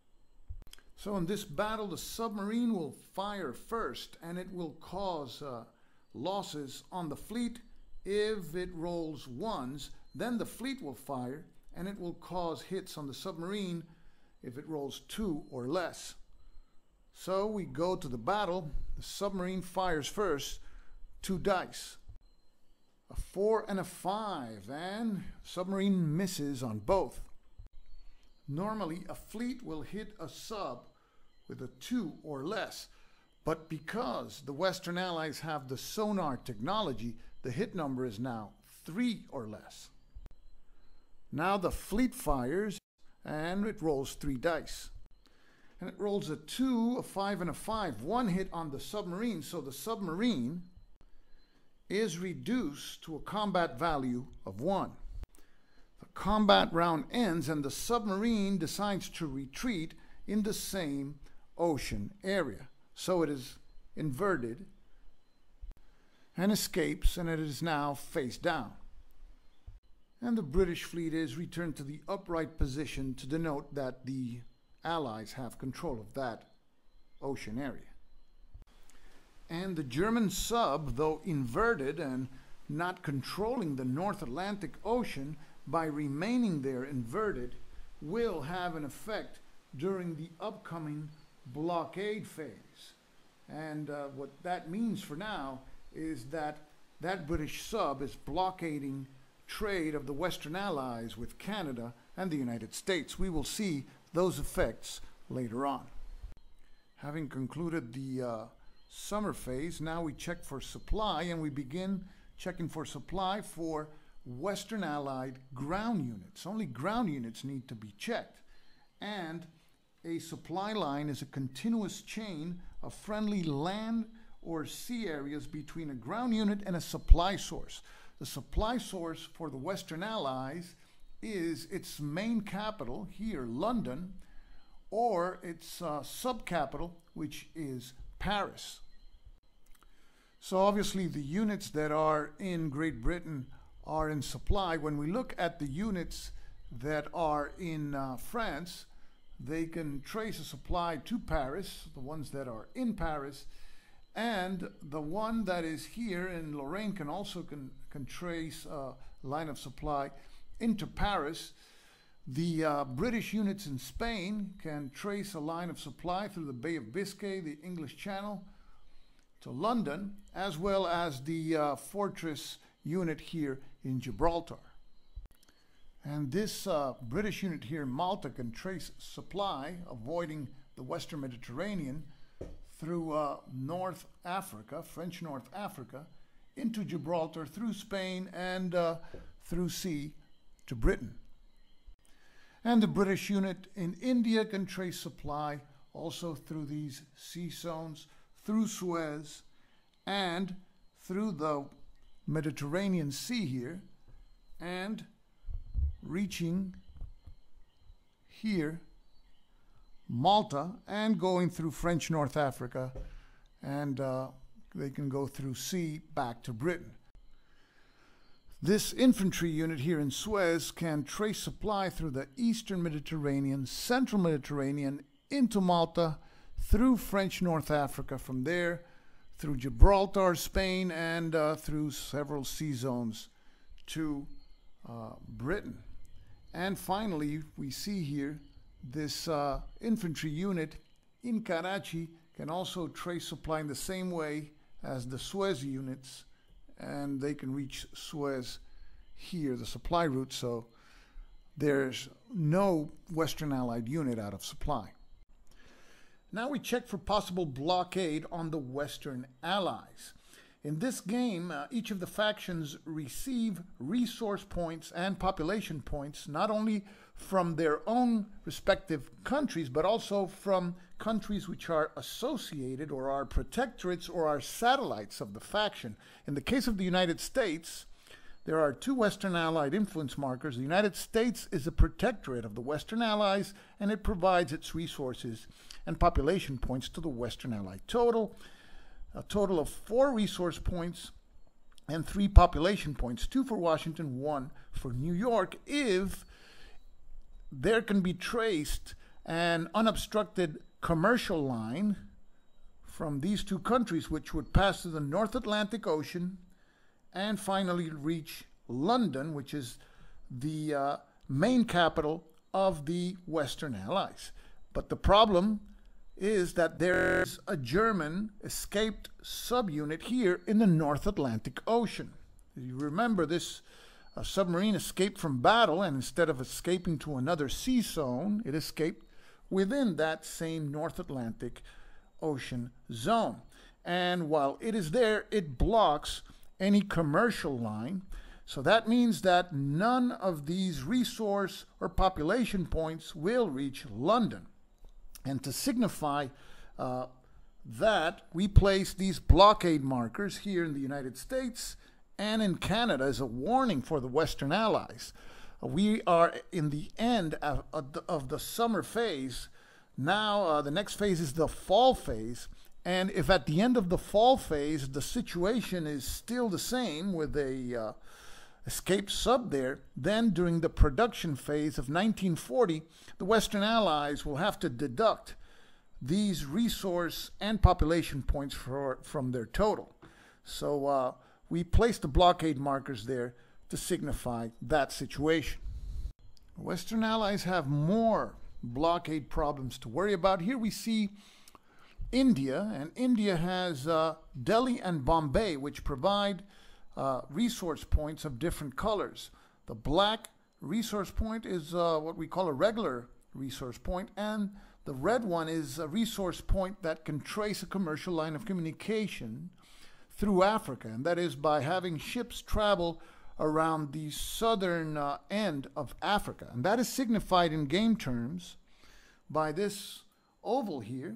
So in this battle, the submarine will fire first, and it will cause losses on the fleet. If it rolls 1s, then the fleet will fire, and it will cause hits on the submarine if it rolls 2 or less. So we go to the battle. The submarine fires first 2 dice. A 4 and a 5, and submarine misses on both. Normally, a fleet will hit a sub with a 2 or less, but because the Western Allies have the sonar technology, the hit number is now 3 or less. Now the fleet fires, and it rolls 3 dice. And it rolls a 2, a 5, and a 5. 1 hit on the submarine, so the submarine is reduced to a combat value of 1. The combat round ends, and the submarine decides to retreat in the same ocean area. So it is inverted and escapes, and it is now face down. And the British fleet is returned to the upright position to denote that the Allies have control of that ocean area. And the German sub, though inverted and not controlling the North Atlantic Ocean, by remaining there inverted, will have an effect during the upcoming blockade phase. And what that means for now is that that British sub is blockading trade of the Western Allies with Canada and the United States. We will see those effects later on. Having concluded the summer phase, now we check for supply, and we begin checking for supply for Western Allied ground units. Only ground units need to be checked. And a supply line is a continuous chain of friendly land or sea areas between a ground unit and a supply source. The supply source for the Western Allies is its main capital, here, London, or its sub-capital, which is Paris. So obviously the units that are in Great Britain are in supply. When we look at the units that are in France, they can trace a supply to Paris, the ones that are in Paris, and the one that is here in Lorraine can also can trace a line of supply into Paris. The British units in Spain can trace a line of supply through the Bay of Biscay, the English Channel, to London, as well as the fortress unit here in Gibraltar. And this British unit here in Malta can trace supply, avoiding the Western Mediterranean, through North Africa, French North Africa, into Gibraltar, through Spain, and through sea to Britain. And the British unit in India can trace supply also through these sea zones, through Suez, and through the Mediterranean Sea here, and reaching here, Malta, and going through French North Africa, and they can go through sea back to Britain. This infantry unit here in Suez can trace supply through the Eastern Mediterranean, Central Mediterranean, into Malta, through French North Africa, from there through Gibraltar, Spain, and through several sea zones to Britain. And finally, we see here this infantry unit in Karachi can also trace supply in the same way as the Suez units, and they can reach Suez here, the supply route, so there's no Western Allied unit out of supply. Now we check for possible blockade on the Western Allies. In this game, each of the factions receive resource points and population points, not only from their own respective countries, but also from countries which are associated or are protectorates or are satellites of the faction. In the case of the United States, there are two Western Allied influence markers. The United States is a protectorate of the Western Allies, and it provides its resources and population points to the Western Allied total. A total of 4 resource points and 3 population points, 2 for Washington, 1 for New York, if there can be traced an unobstructed commercial line from these two countries, which would pass through the North Atlantic Ocean and finally reach London, which is the main capital of the Western Allies. But the problem is that there's a German escaped subunit here in the North Atlantic Ocean. You remember, this submarine escaped from battle, and instead of escaping to another sea zone, it escaped within that same North Atlantic Ocean zone. And while it is there, it blocks any commercial line. So that means that none of these resource or population points will reach London. And to signify that, we place these blockade markers here in the United States and in Canada as a warning for the Western Allies. We are in the end of the summer phase. Now the next phase is the fall phase. And if at the end of the fall phase the situation is still the same with a escaped sub there, then during the production phase of 1940, the Western Allies will have to deduct these resource and population points from their total. So we place the blockade markers there to signify that situation. Western Allies have more blockade problems to worry about. Here we see India, and India has Delhi and Bombay, which provide resource points of different colors. The black resource point is what we call a regular resource point, and the red one is a resource point that can trace a commercial line of communication through Africa, and that is by having ships travel around the southern end of Africa. And that is signified in game terms by this oval here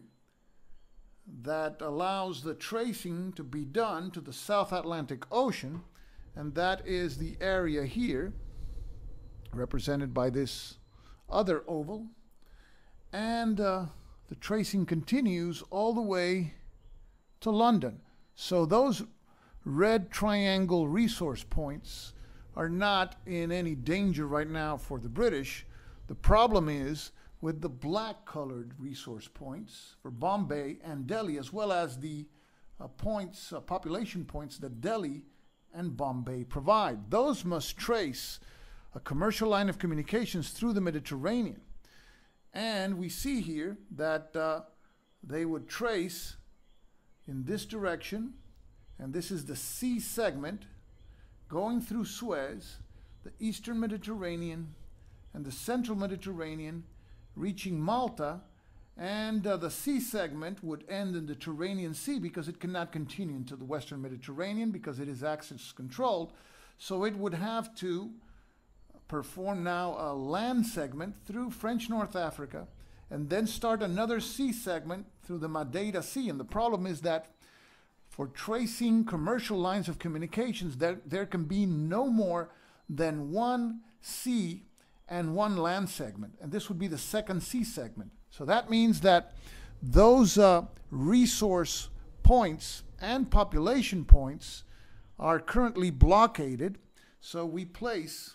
that allows the tracing to be done to the South Atlantic Ocean. And that is the area here, represented by this other oval. And the tracing continues all the way to London. So those red triangle resource points are not in any danger right now for the British. The problem is with the black colored resource points for Bombay and Delhi, as well as the population points that Delhi and Bombay provide. Those must trace a commercial line of communications through the Mediterranean. And we see here that they would trace in this direction, and this is the C segment going through Suez, the Eastern Mediterranean and the Central Mediterranean, reaching Malta, and the C segment would end in the Tyrrhenian Sea because it cannot continue into the Western Mediterranean because it is axis controlled. So it would have to perform now a land segment through French North Africa and then start another sea segment through the Madeira Sea. And the problem is that for tracing commercial lines of communications, there can be no more than one sea and one land segment. And this would be the second sea segment. So that means that those resource points and population points are currently blockaded. So we place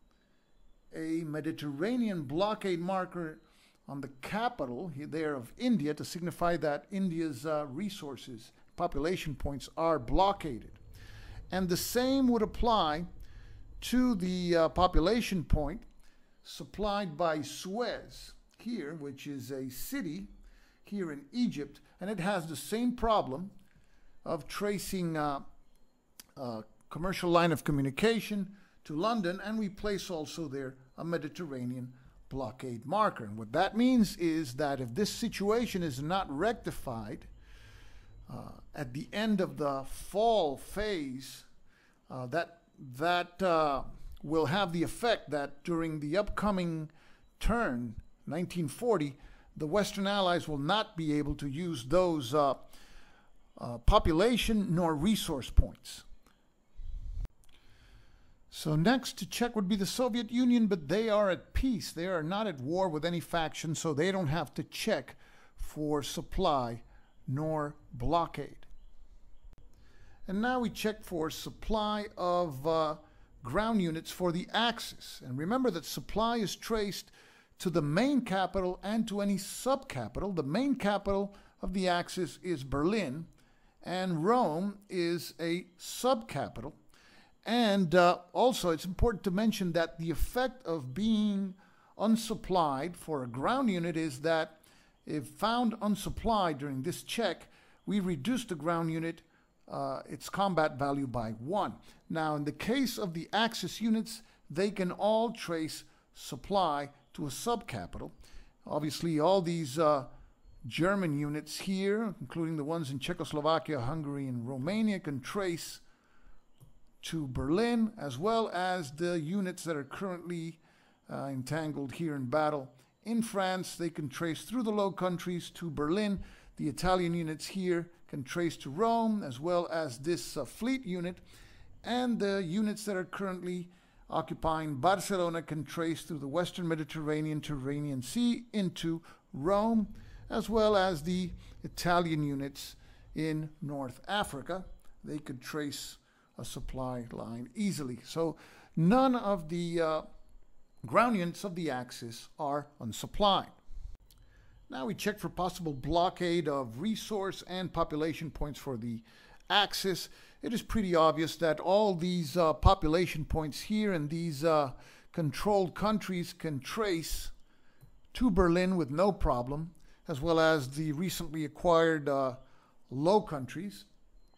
a Mediterranean blockade marker on the capital there of India to signify that India's resources, population points are blockaded. And the same would apply to the population point supplied by Suez here, which is a city here in Egypt, and it has the same problem of tracing a commercial line of communication to London, and we place also there a Mediterranean blockade marker. And what that means is that if this situation is not rectified at the end of the fall phase, that will have the effect that during the upcoming turn, 1940, the Western Allies will not be able to use those population nor resource points. So next to check would be the Soviet Union, but they are at peace. They are not at war with any faction, so they don't have to check for supply nor blockade. And now we check for supply of ground units for the Axis. And remember that supply is traced to the main capital and to any sub-capital. The main capital of the Axis is Berlin, and Rome is a sub-capital. And also, it's important to mention that the effect of being unsupplied for a ground unit is that if found unsupplied during this check, we reduce the ground unit, its combat value by 1. Now, in the case of the Axis units, they can all trace supply to a sub-capital. Obviously, all these German units here, including the ones in Czechoslovakia, Hungary, and Romania, can trace to Berlin, as well as the units that are currently entangled here in battle in France. They can trace through the Low Countries to Berlin. The Italian units here can trace to Rome, as well as this fleet unit. And the units that are currently occupying Barcelona can trace through the Western Mediterranean, Tyrrhenian Sea into Rome, as well as the Italian units in North Africa. They could trace a supply line easily. So none of the ground units of the Axis are unsupplied. Now we check for possible blockade of resource and population points for the Axis. It is pretty obvious that all these population points here in these controlled countries can trace to Berlin with no problem, as well as the recently acquired Low Countries.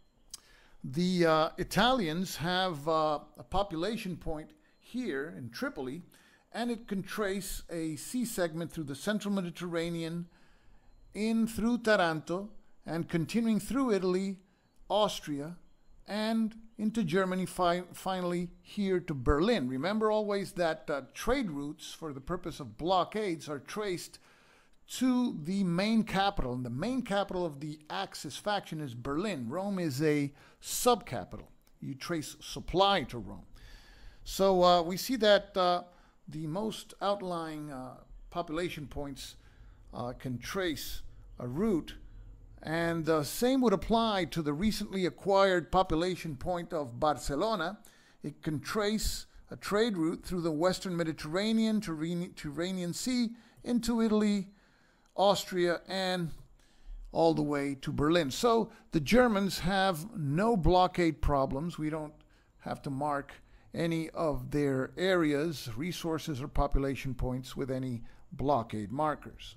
The Italians have a population point here in Tripoli, and it can trace a sea segment through the Central Mediterranean, in through Taranto, and continuing through Italy, Austria, and into Germany, finally here to Berlin. Remember always that trade routes for the purpose of blockades are traced to the main capital. And the main capital of the Axis faction is Berlin. Rome is a sub-capital. You trace supply to Rome. So we see that the most outlying population points can trace a route, and the same would apply to the recently acquired population point of Barcelona. It can trace a trade route through the Western Mediterranean, Tyrrhenian Sea, into Italy, Austria, and all the way to Berlin. So the Germans have no blockade problems. We don't have to mark any of their areas, resources, or population points with any blockade markers.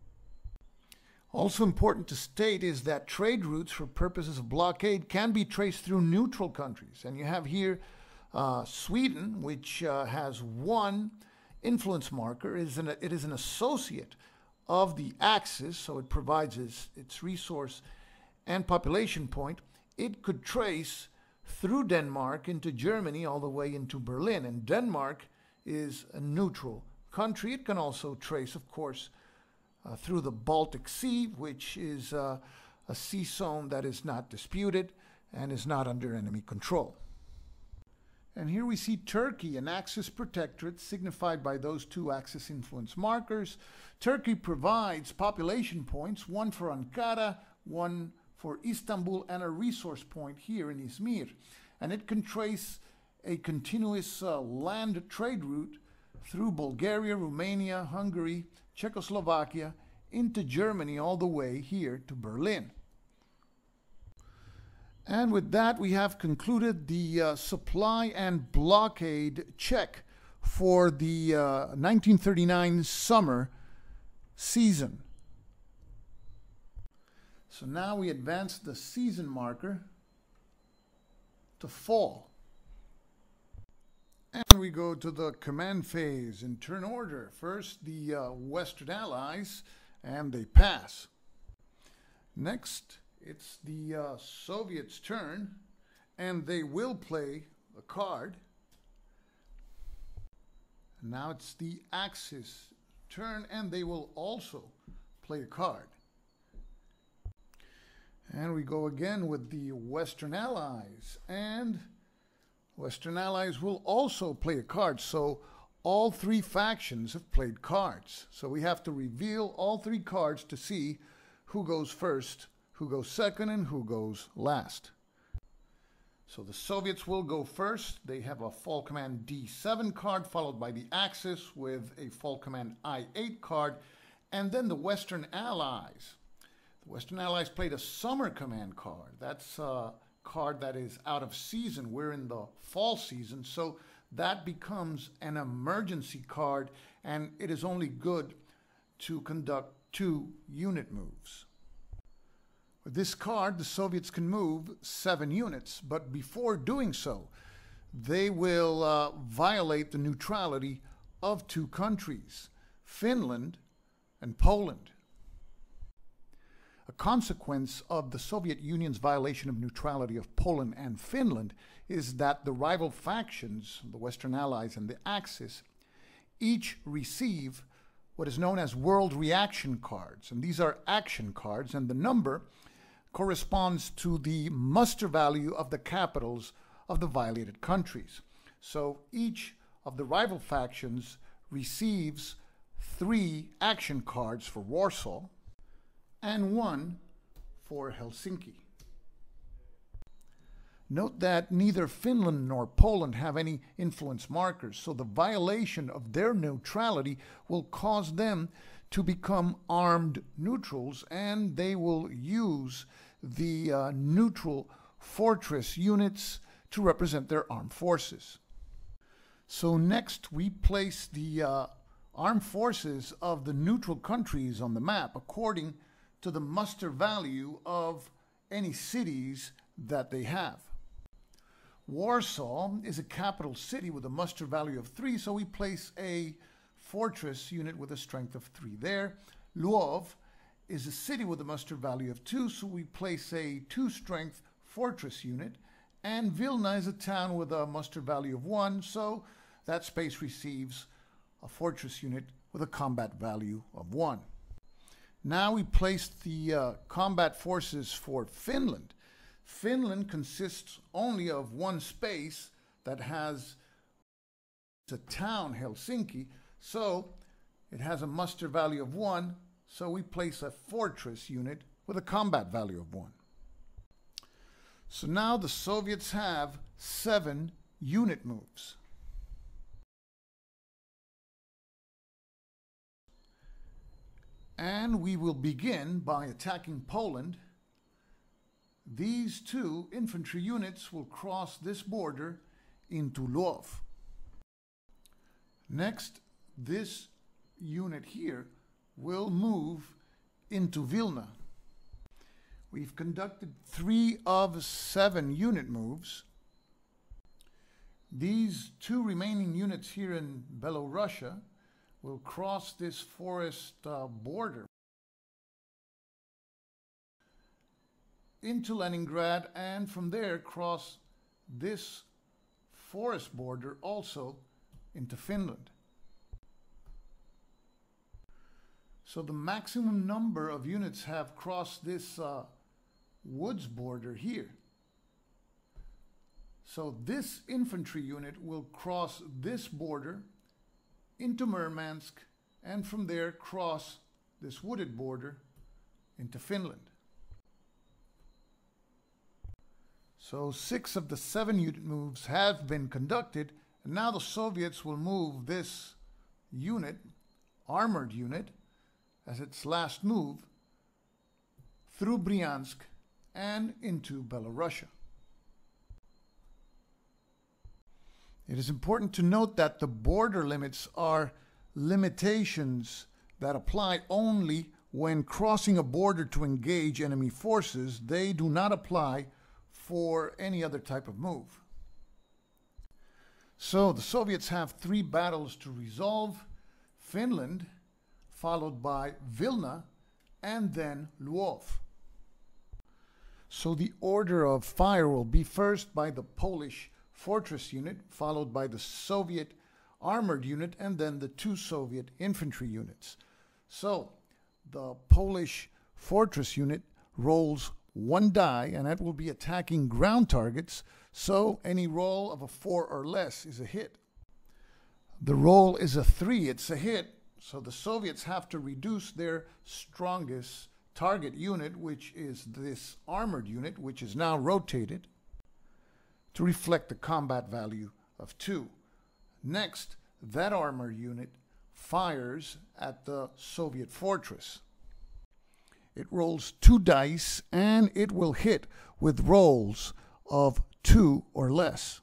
Also important to state is that trade routes for purposes of blockade can be traced through neutral countries. And you have here Sweden, which has one influence marker. It is an associate of the Axis, so it provides its resource and population point. It could trace through Denmark into Germany all the way into Berlin. And Denmark is a neutral country. It can also trace, of course, through the Baltic Sea, which is a sea zone that is not disputed and is not under enemy control. And here we see Turkey, an Axis protectorate signified by those two Axis influence markers. Turkey provides population points, one for Ankara, one for Istanbul, and a resource point here in Izmir. And it can trace a continuous land trade route through Bulgaria, Romania, Hungary, Czechoslovakia, into Germany, all the way here to Berlin. And with that, we have concluded the supply and blockade check for the 1939 summer season. So now we advance the season marker to fall. And we go to the command phase in turn order. First, the Western Allies, and they pass. Next, it's the Soviets' turn, and they will play a card. Now it's the Axis turn, and they will also play a card. And we go again with the Western Allies, and Western Allies will also play a card. So all three factions have played cards. So we have to reveal all three cards to see who goes first, who goes second, and who goes last. So the Soviets will go first. They have a Fall Command D7 card, followed by the Axis with a Fall Command I8 card, and then the Western Allies. The Western Allies played a Summer Command card. That's a card that is out of season. We're in the fall season, so that becomes an emergency card, and it is only good to conduct 2 unit moves. With this card, the Soviets can move 7 units, but before doing so, they will violate the neutrality of 2 countries, Finland and Poland. A consequence of the Soviet Union's violation of neutrality of Poland and Finland is that the rival factions, the Western Allies and the Axis, each receive what is known as world reaction cards. And these are action cards, and the number corresponds to the muster value of the capitals of the violated countries. So each of the rival factions receives 3 action cards for Warsaw and 1 for Helsinki. Note that neither Finland nor Poland have any influence markers, so the violation of their neutrality will cause them to become armed neutrals, and they will use the neutral fortress units to represent their armed forces. So next we place the armed forces of the neutral countries on the map according to the muster value of any cities that they have. Warsaw is a capital city with a muster value of 3, so we place a fortress unit with a strength of 3 there. Lwów is a city with a muster value of 2, so we place a 2 strength fortress unit. And Vilna is a town with a muster value of 1, so that space receives a fortress unit with a combat value of 1. Now we place the combat forces for Finland. Finland consists only of one space that has a town, Helsinki, so it has a muster value of 1, so we place a fortress unit with a combat value of 1. So now the Soviets have 7 unit moves. And we will begin by attacking Poland. These 2 infantry units will cross this border into Lwów. Next, this unit here will move into Vilna. We've conducted 3 of 7 unit moves. These 2 remaining units here in Belorussia will cross this forest border into Leningrad, and from there cross this forest border also into Finland. So the maximum number of units have crossed this woods border here. So this infantry unit will cross this border into Murmansk, and from there cross this wooded border into Finland. So 6 of the 7 unit moves have been conducted, and now the Soviets will move this unit, armored unit, as its last move through Bryansk and into Belorussia. It is important to note that the border limits are limitations that apply only when crossing a border to engage enemy forces. They do not apply for any other type of move. So the Soviets have 3 battles to resolve: Finland, followed by Vilna, and then Lwów. So the order of fire will be first by the Polish fortress unit, followed by the Soviet armored unit, and then the 2 Soviet infantry units. So the Polish fortress unit rolls 1 die, and that will be attacking ground targets, so any roll of a 4 or less is a hit. The roll is a 3, it's a hit, so the Soviets have to reduce their strongest target unit, which is this armored unit, which is now rotated, to reflect the combat value of 2. Next, that armor unit fires at the Soviet fortress. It rolls 2 dice, and it will hit with rolls of 2 or less.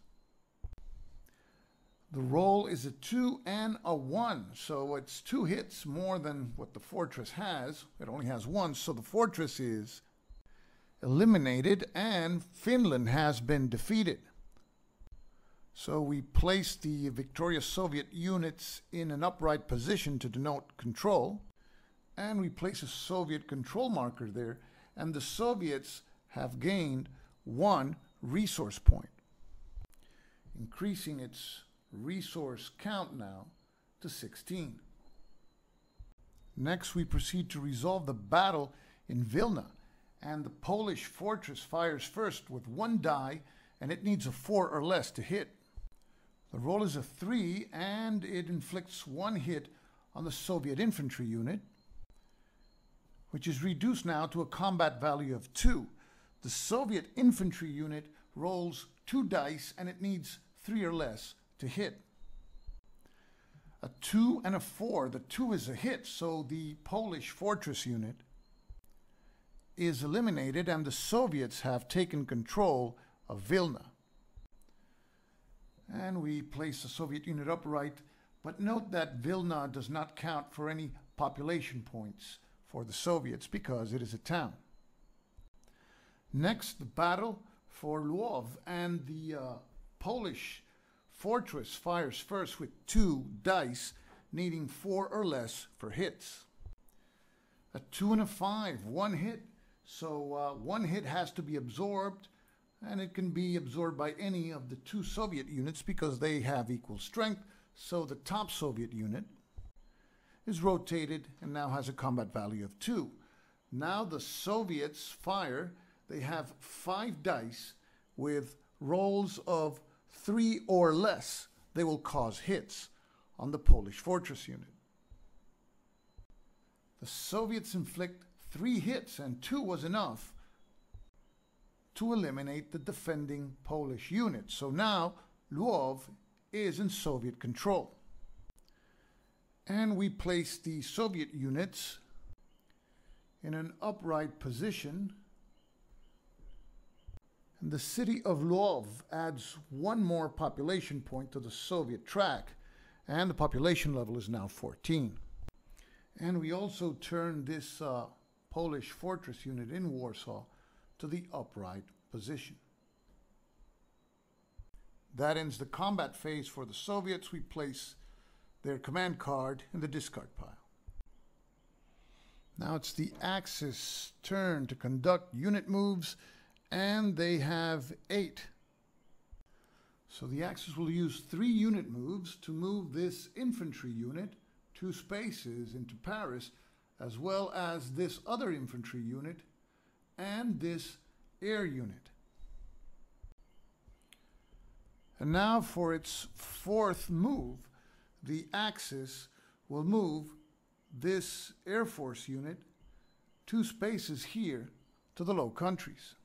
The roll is a 2 and a 1, so it's 2 hits more than what the fortress has. It only has 1, so the fortress is eliminated and Finland has been defeated. So we place the victorious Soviet units in an upright position to denote control, and we place a Soviet control marker there, and the Soviets have gained 1 resource point, increasing its resource count now to 16. Next, we proceed to resolve the battle in Vilna, and the Polish fortress fires first with 1 die, and it needs a 4 or less to hit. The roll is a 3, and it inflicts 1 hit on the Soviet infantry unit, which is reduced now to a combat value of 2. The Soviet infantry unit rolls 2 dice, and it needs 3 or less to hit. A 2 and a 4. The 2 is a hit, so the Polish fortress unit is eliminated, and the Soviets have taken control of Vilna. And we place the Soviet unit upright, but note that Vilna does not count for any population points for the Soviets because it is a town. Next, the battle for Lwów, and the Polish fortress fires first with 2 dice, needing 4 or less for hits. A 2 and a 5, 1 hit, so 1 hit has to be absorbed, and it can be absorbed by any of the two Soviet units because they have equal strength. So the top Soviet unit is rotated and now has a combat value of 2. Now the Soviets fire. They have 5 dice with rolls of 3 or less. They will cause hits on the Polish fortress unit. The Soviets inflict 3 hits, and 2 was enough to eliminate the defending Polish unit. So now Lwów is in Soviet control. And we place the Soviet units in an upright position. And the city of Lwów adds 1 more population point to the Soviet track, and the population level is now 14. And we also turn this Polish fortress unit in Warsaw to the upright position. That ends the combat phase for the Soviets. We place their command card in the discard pile. Now it's the Axis turn to conduct unit moves, and they have 8. So the Axis will use 3 unit moves to move this infantry unit 2 spaces into Paris, as well as this other infantry unit and this air unit. And now for its 4th move, the Axis will move this Air Force unit 2 spaces here to the Low Countries.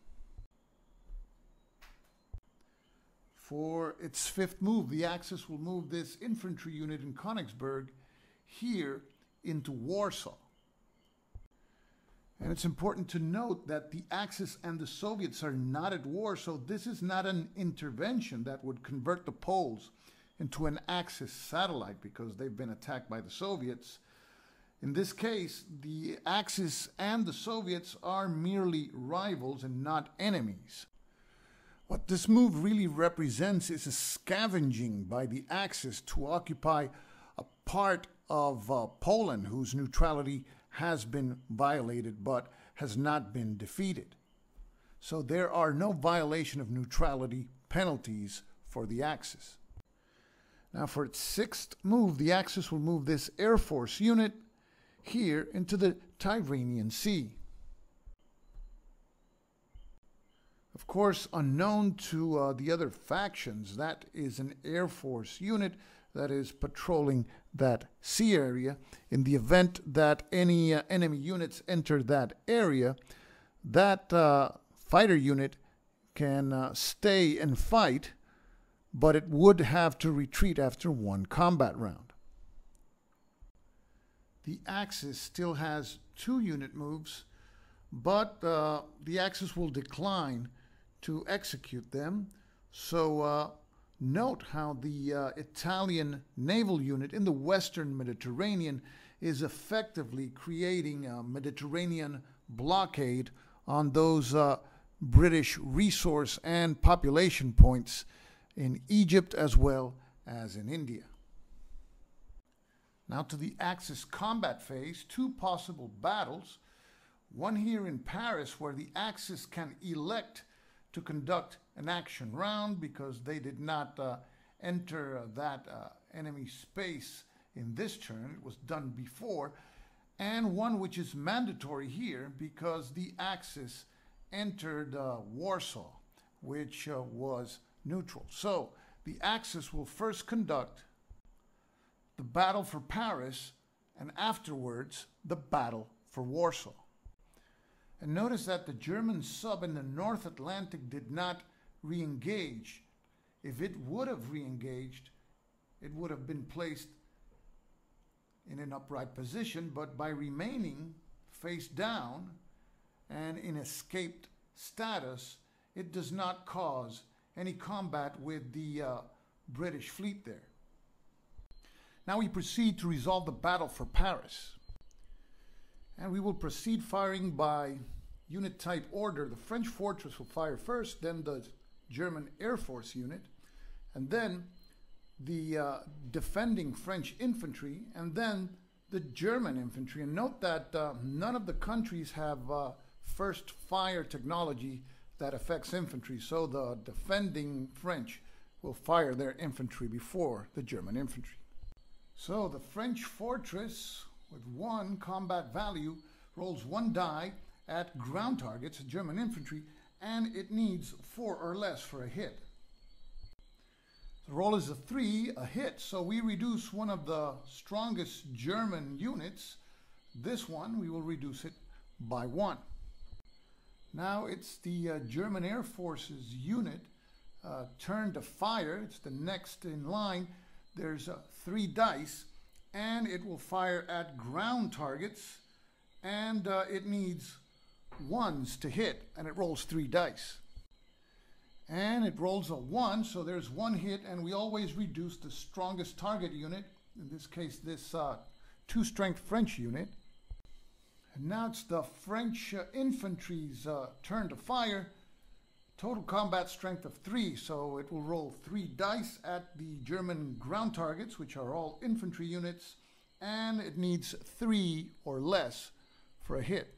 For its 5th move, the Axis will move this infantry unit in Königsberg here into Warsaw. And it's important to note that the Axis and the Soviets are not at war, so this is not an intervention that would convert the Poles into an Axis satellite because they've been attacked by the Soviets. In this case, the Axis and the Soviets are merely rivals and not enemies. What this move really represents is a scavenging by the Axis to occupy a part of Poland whose neutrality has been violated but has not been defeated. So there are no violation of neutrality penalties for the Axis. Now for its 6th move, the Axis will move this Air Force unit here into the Tyrrhenian Sea. Of course, unknown to the other factions, that is an Air Force unit that is patrolling that sea area. In the event that any enemy units enter that area, that fighter unit can stay and fight, but it would have to retreat after 1 combat round. The Axis still has 2 unit moves, but the Axis will decline to execute them. So note how the Italian naval unit in the Western Mediterranean is effectively creating a Mediterranean blockade on those British resource and population points in Egypt as well as in India. Now to the Axis combat phase, 2 possible battles. One here in Paris where the Axis can elect to conduct an action round because they did not enter that enemy space in this turn. It was done before. And one which is mandatory here because the Axis entered Warsaw, which was neutral. So the Axis will first conduct the battle for Paris and afterwards the battle for Warsaw. And notice that the German sub in the North Atlantic did not re-engage. If it would have re-engaged, it would have been placed in an upright position, but by remaining face down and in escaped status, it does not cause any combat with the British fleet there. Now we proceed to resolve the battle for Paris. And we will proceed firing by unit type order. The French fortress will fire first, then the German Air Force unit, and then the defending French infantry, and then the German infantry. And note that none of the countries have first fire technology that affects infantry, so the defending French will fire their infantry before the German infantry. So the French fortress with 1 combat value rolls 1 die at ground targets, German infantry, and it needs 4 or less for a hit. The roll is a 3, a hit, so we reduce one of the strongest German units. This one, we will reduce it by 1. Now it's the German Air Force's unit turn to fire. It's the next in line. There's 3 dice, and it will fire at ground targets, and it needs 1s to hit, and it rolls 3 dice. And it rolls a 1, so there's 1 hit, and we always reduce the strongest target unit, in this case this 2-strength French unit. And now it's the French infantry's turn to fire. Total combat strength of 3, so it will roll 3 dice at the German ground targets, which are all infantry units, and it needs 3 or less for a hit.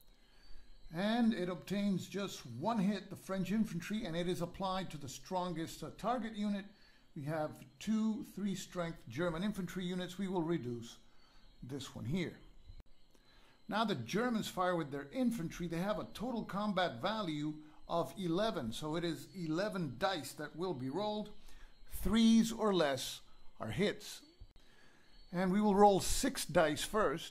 And it obtains just 1 hit, the French infantry, and it is applied to the strongest target unit. We have 2 3-strength German infantry units. We will reduce this one here. Now the Germans fire with their infantry. They have a total combat value of 11, so it is 11 dice that will be rolled. 3s or less are hits. And we will roll 6 dice first.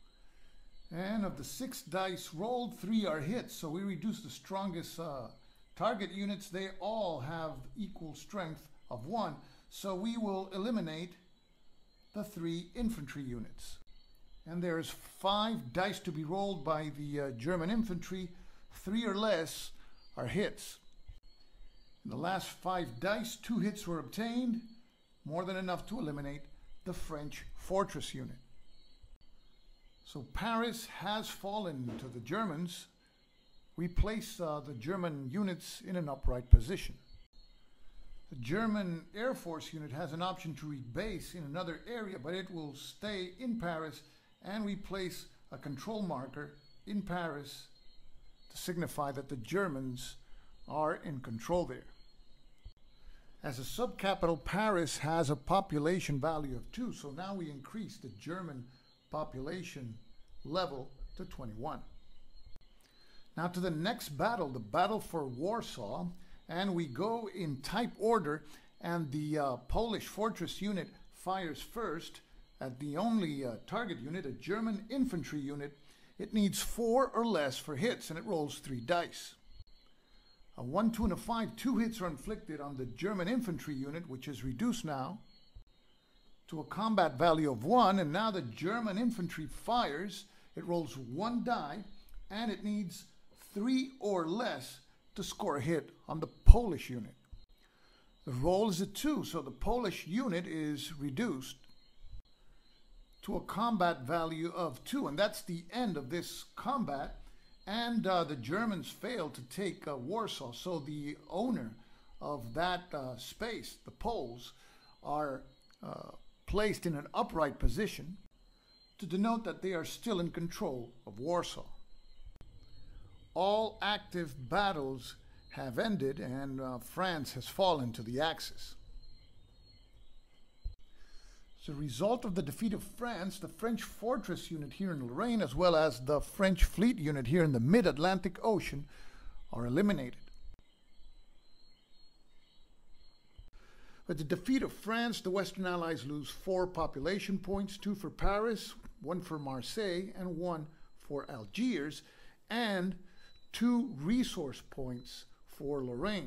And of the 6 dice rolled, 3 are hits, so we reduce the strongest target units. They all have equal strength of 1, so we will eliminate the 3 infantry units. And there's 5 dice to be rolled by the German infantry. 3 or less are hits. In the last 5 dice, 2 hits were obtained, more than enough to eliminate the French fortress unit. So Paris has fallen to the Germans. We place the German units in an upright position. The German Air Force unit has an option to rebase in another area, but it will stay in Paris, and we place a control marker in Paris to signify that the Germans are in control there. As a subcapital, Paris has a population value of 2, so now we increase the German population level to 21. Now to the next battle, the battle for Warsaw, and we go in type order, and the Polish fortress unit fires first at the only target unit, a German infantry unit. It needs 4 or less for hits, and it rolls 3 dice. A 1, 2, and a 5, 2 hits are inflicted on the German infantry unit, which is reduced now to a combat value of 1, and now the German infantry fires. It rolls 1 die, and it needs 3 or less to score a hit on the Polish unit. The roll is a 2, so the Polish unit is reduced to a combat value of 2, and that's the end of this combat. And the Germans failed to take Warsaw, so the owner of that space, the Poles, are placed in an upright position to denote that they are still in control of Warsaw. All active battles have ended, and France has fallen to the Axis. As a result of the defeat of France, the French fortress unit here in Lorraine, as well as the French fleet unit here in the mid-Atlantic Ocean, are eliminated. With the defeat of France, the Western Allies lose 4 population points, 2 for Paris, 1 for Marseille, and 1 for Algiers, and 2 resource points for Lorraine.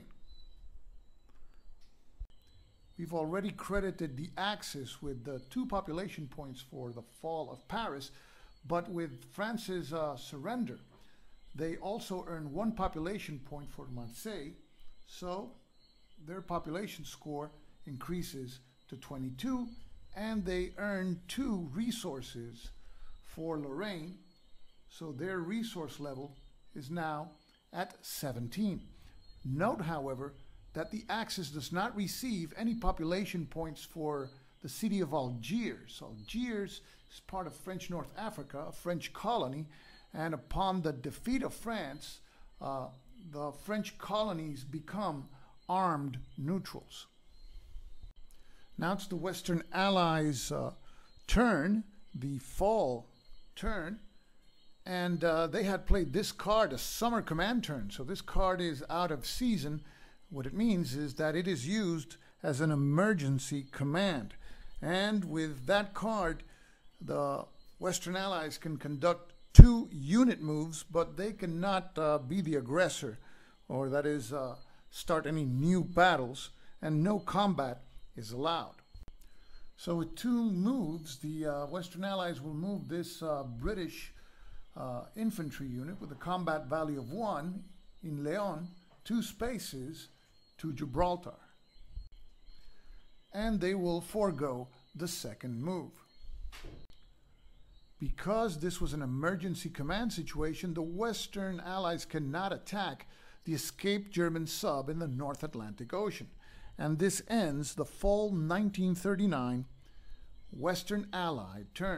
We've already credited the Axis with the 2 population points for the fall of Paris, but with France's surrender, they also earn 1 population point for Marseille, so their population score increases to 22, and they earn 2 resources for Lorraine, so their resource level is now at 17. Note, however, that the Axis does not receive any population points for the city of Algiers. Algiers is part of French North Africa, a French colony, and upon the defeat of France, the French colonies become armed neutrals. Now it's the Western Allies' turn, the fall turn, and they had played this card, a summer command turn. So this card is out of season. What it means is that it is used as an emergency command. And with that card, the Western Allies can conduct 2 unit moves, but they cannot be the aggressor, or that is, start any new battles, and no combat is allowed. So with 2 moves, the Western Allies will move this British infantry unit with a combat value of 1 in Leon 2 spaces to Gibraltar. And they will forego the second move. Because this was an emergency command situation, the Western Allies cannot attack the escaped German sub in the North Atlantic Ocean. And this ends the fall 1939 Western Allied turn.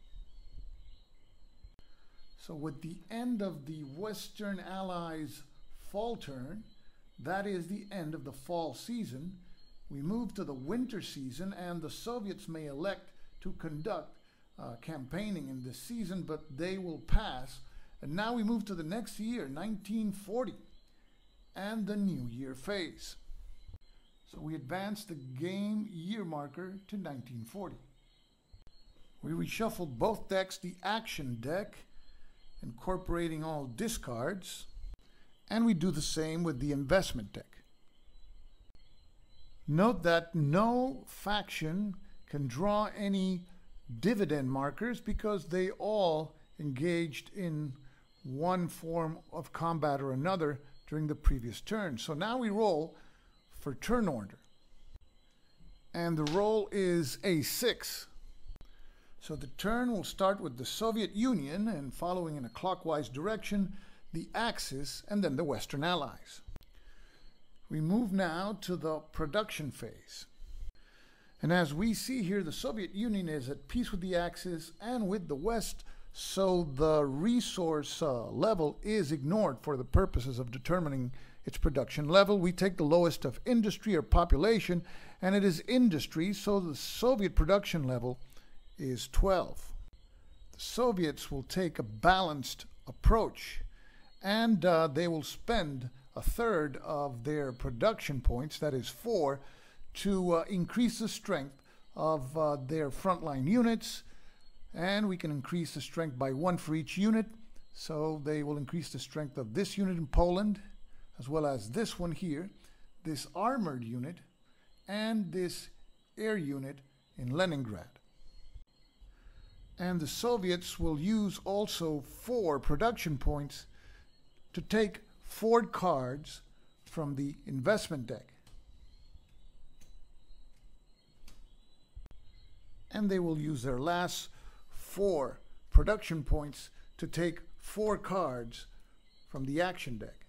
So with the end of the Western Allies fall turn, that is the end of the fall season, we move to the winter season, and the Soviets may elect to conduct campaigning in this season, but they will pass. And now we move to the next year, 1940, and the New Year phase. So we advance the game year marker to 1940. We reshuffled both decks, the action deck, incorporating all discards, and we do the same with the investment deck. Note that no faction can draw any dividend markers because they all engaged in one form of combat or another during the previous turn. So now we roll for turn order. And the roll is A6. So the turn will start with the Soviet Union and following in a clockwise direction, the Axis, and then the Western Allies. We move now to the production phase. And as we see here, the Soviet Union is at peace with the Axis and with the West, so the resource level is ignored for the purposes of determining its production level. We take the lowest of industry or population, and it is industry, so the Soviet production level is 12. The Soviets will take a balanced approach, and they will spend a third of their production points, that is 4, to increase the strength of their frontline units, and we can increase the strength by 1 for each unit. So they will increase the strength of this unit in Poland, as well as this one here, this armored unit, and this air unit in Leningrad. And the Soviets will use also 4 production points to take 4 cards from the investment deck. And they will use their last 4 production points to take 4 cards from the action deck.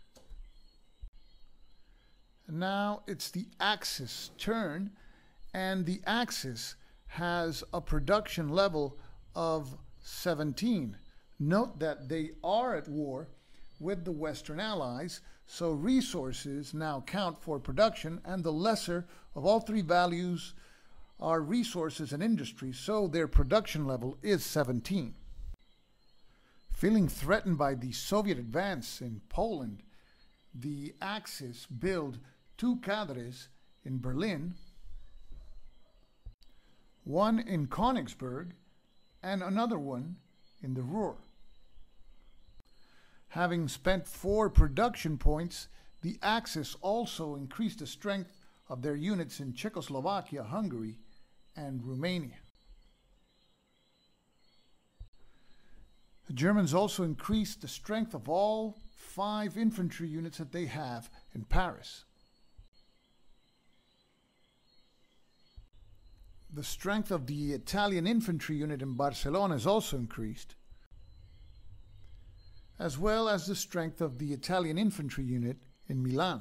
And now it's the Axis turn, and the Axis has a production level of 17. Note that they are at war with the Western Allies, so resources now count for production, and the lesser of all 3 values are resources and industry, so their production level is 17. Feeling threatened by the Soviet advance in Poland, the Axis build 2 cadres in Berlin, 1 in Königsberg, and another one in the Ruhr. Having spent 4 production points, the Axis also increased the strength of their units in Czechoslovakia, Hungary, and Romania. The Germans also increased the strength of all 5 infantry units that they have in Paris. The strength of the Italian infantry unit in Barcelona is also increased, as well as the strength of the Italian infantry unit in Milan.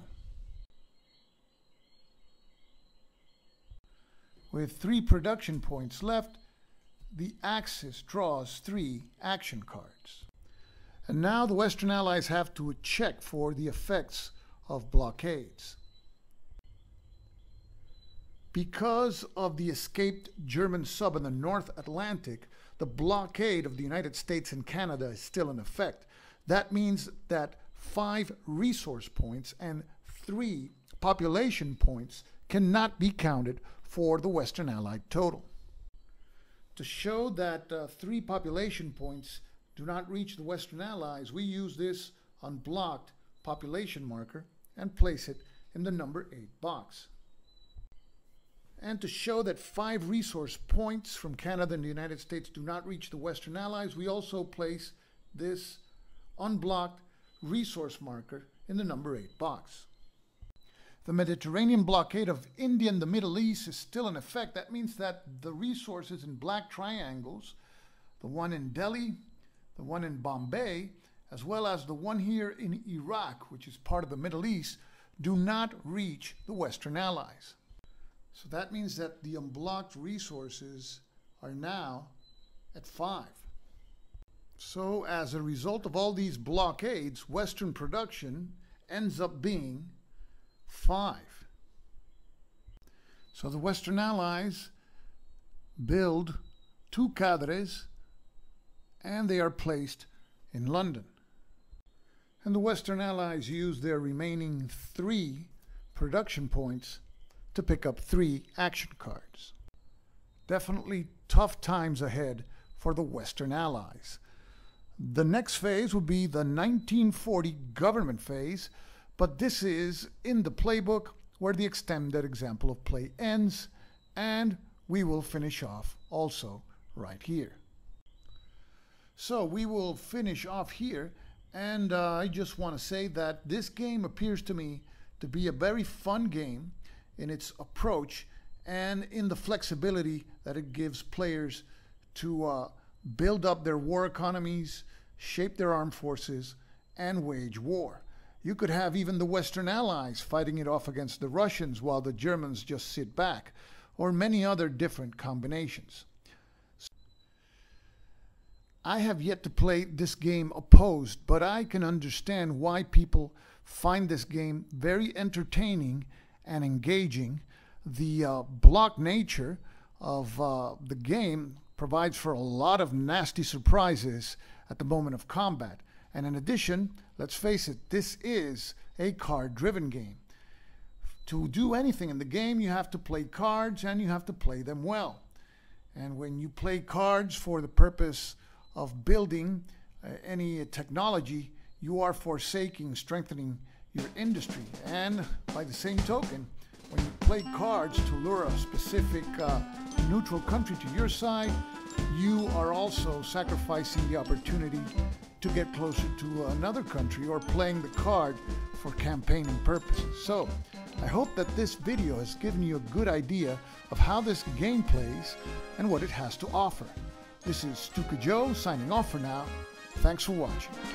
With 3 production points left, the Axis draws 3 action cards. And now the Western Allies have to check for the effects of blockades. Because of the escaped German sub in the North Atlantic, the blockade of the United States and Canada is still in effect. That means that 5 resource points and 3 population points cannot be counted for the Western Allied total. To show that 3 population points do not reach the Western Allies, we use this unblocked population marker and place it in the number 8 box. And to show that 5 resource points from Canada and the United States do not reach the Western Allies, we also place this unblocked resource marker in the number 8 box. The Mediterranean blockade of India and the Middle East is still in effect. That means that the resources in black triangles, the one in Delhi, the one in Bombay, as well as the one here in Iraq, which is part of the Middle East, do not reach the Western Allies. So that means that the unblocked resources are now at 5. So as a result of all these blockades, Western production ends up being 5. So the Western Allies build 2 cadres and they are placed in London. And the Western Allies use their remaining 3 production points to pick up 3 action cards. Definitely tough times ahead for the Western Allies. The next phase will be the 1940 government phase, but this is in the playbook where the extended example of play ends, and we will finish off also right here. So we will finish off here, and I just want to say that this game appears to me to be a very fun game in its approach and in the flexibility that it gives players to build up their war economies, shape their armed forces, and wage war. You could have even the Western Allies fighting it off against the Russians while the Germans just sit back, or many other different combinations. I have yet to play this game opposed, but I can understand why people find this game very entertaining and engaging. The block nature of the game provides for a lot of nasty surprises at the moment of combat. And in addition, let's face it, this is a card-driven game. To do anything in the game, you have to play cards and you have to play them well. And when you play cards for the purpose of building any technology, you are forsaking strengthening your industry. And by the same token, when you play cards to lure a specific neutral country to your side, you are also sacrificing the opportunity to get closer to another country or playing the card for campaigning purposes. So I hope that this video has given you a good idea of how this game plays and what it has to offer. This is Stuka Joe signing off for now. Thanks for watching.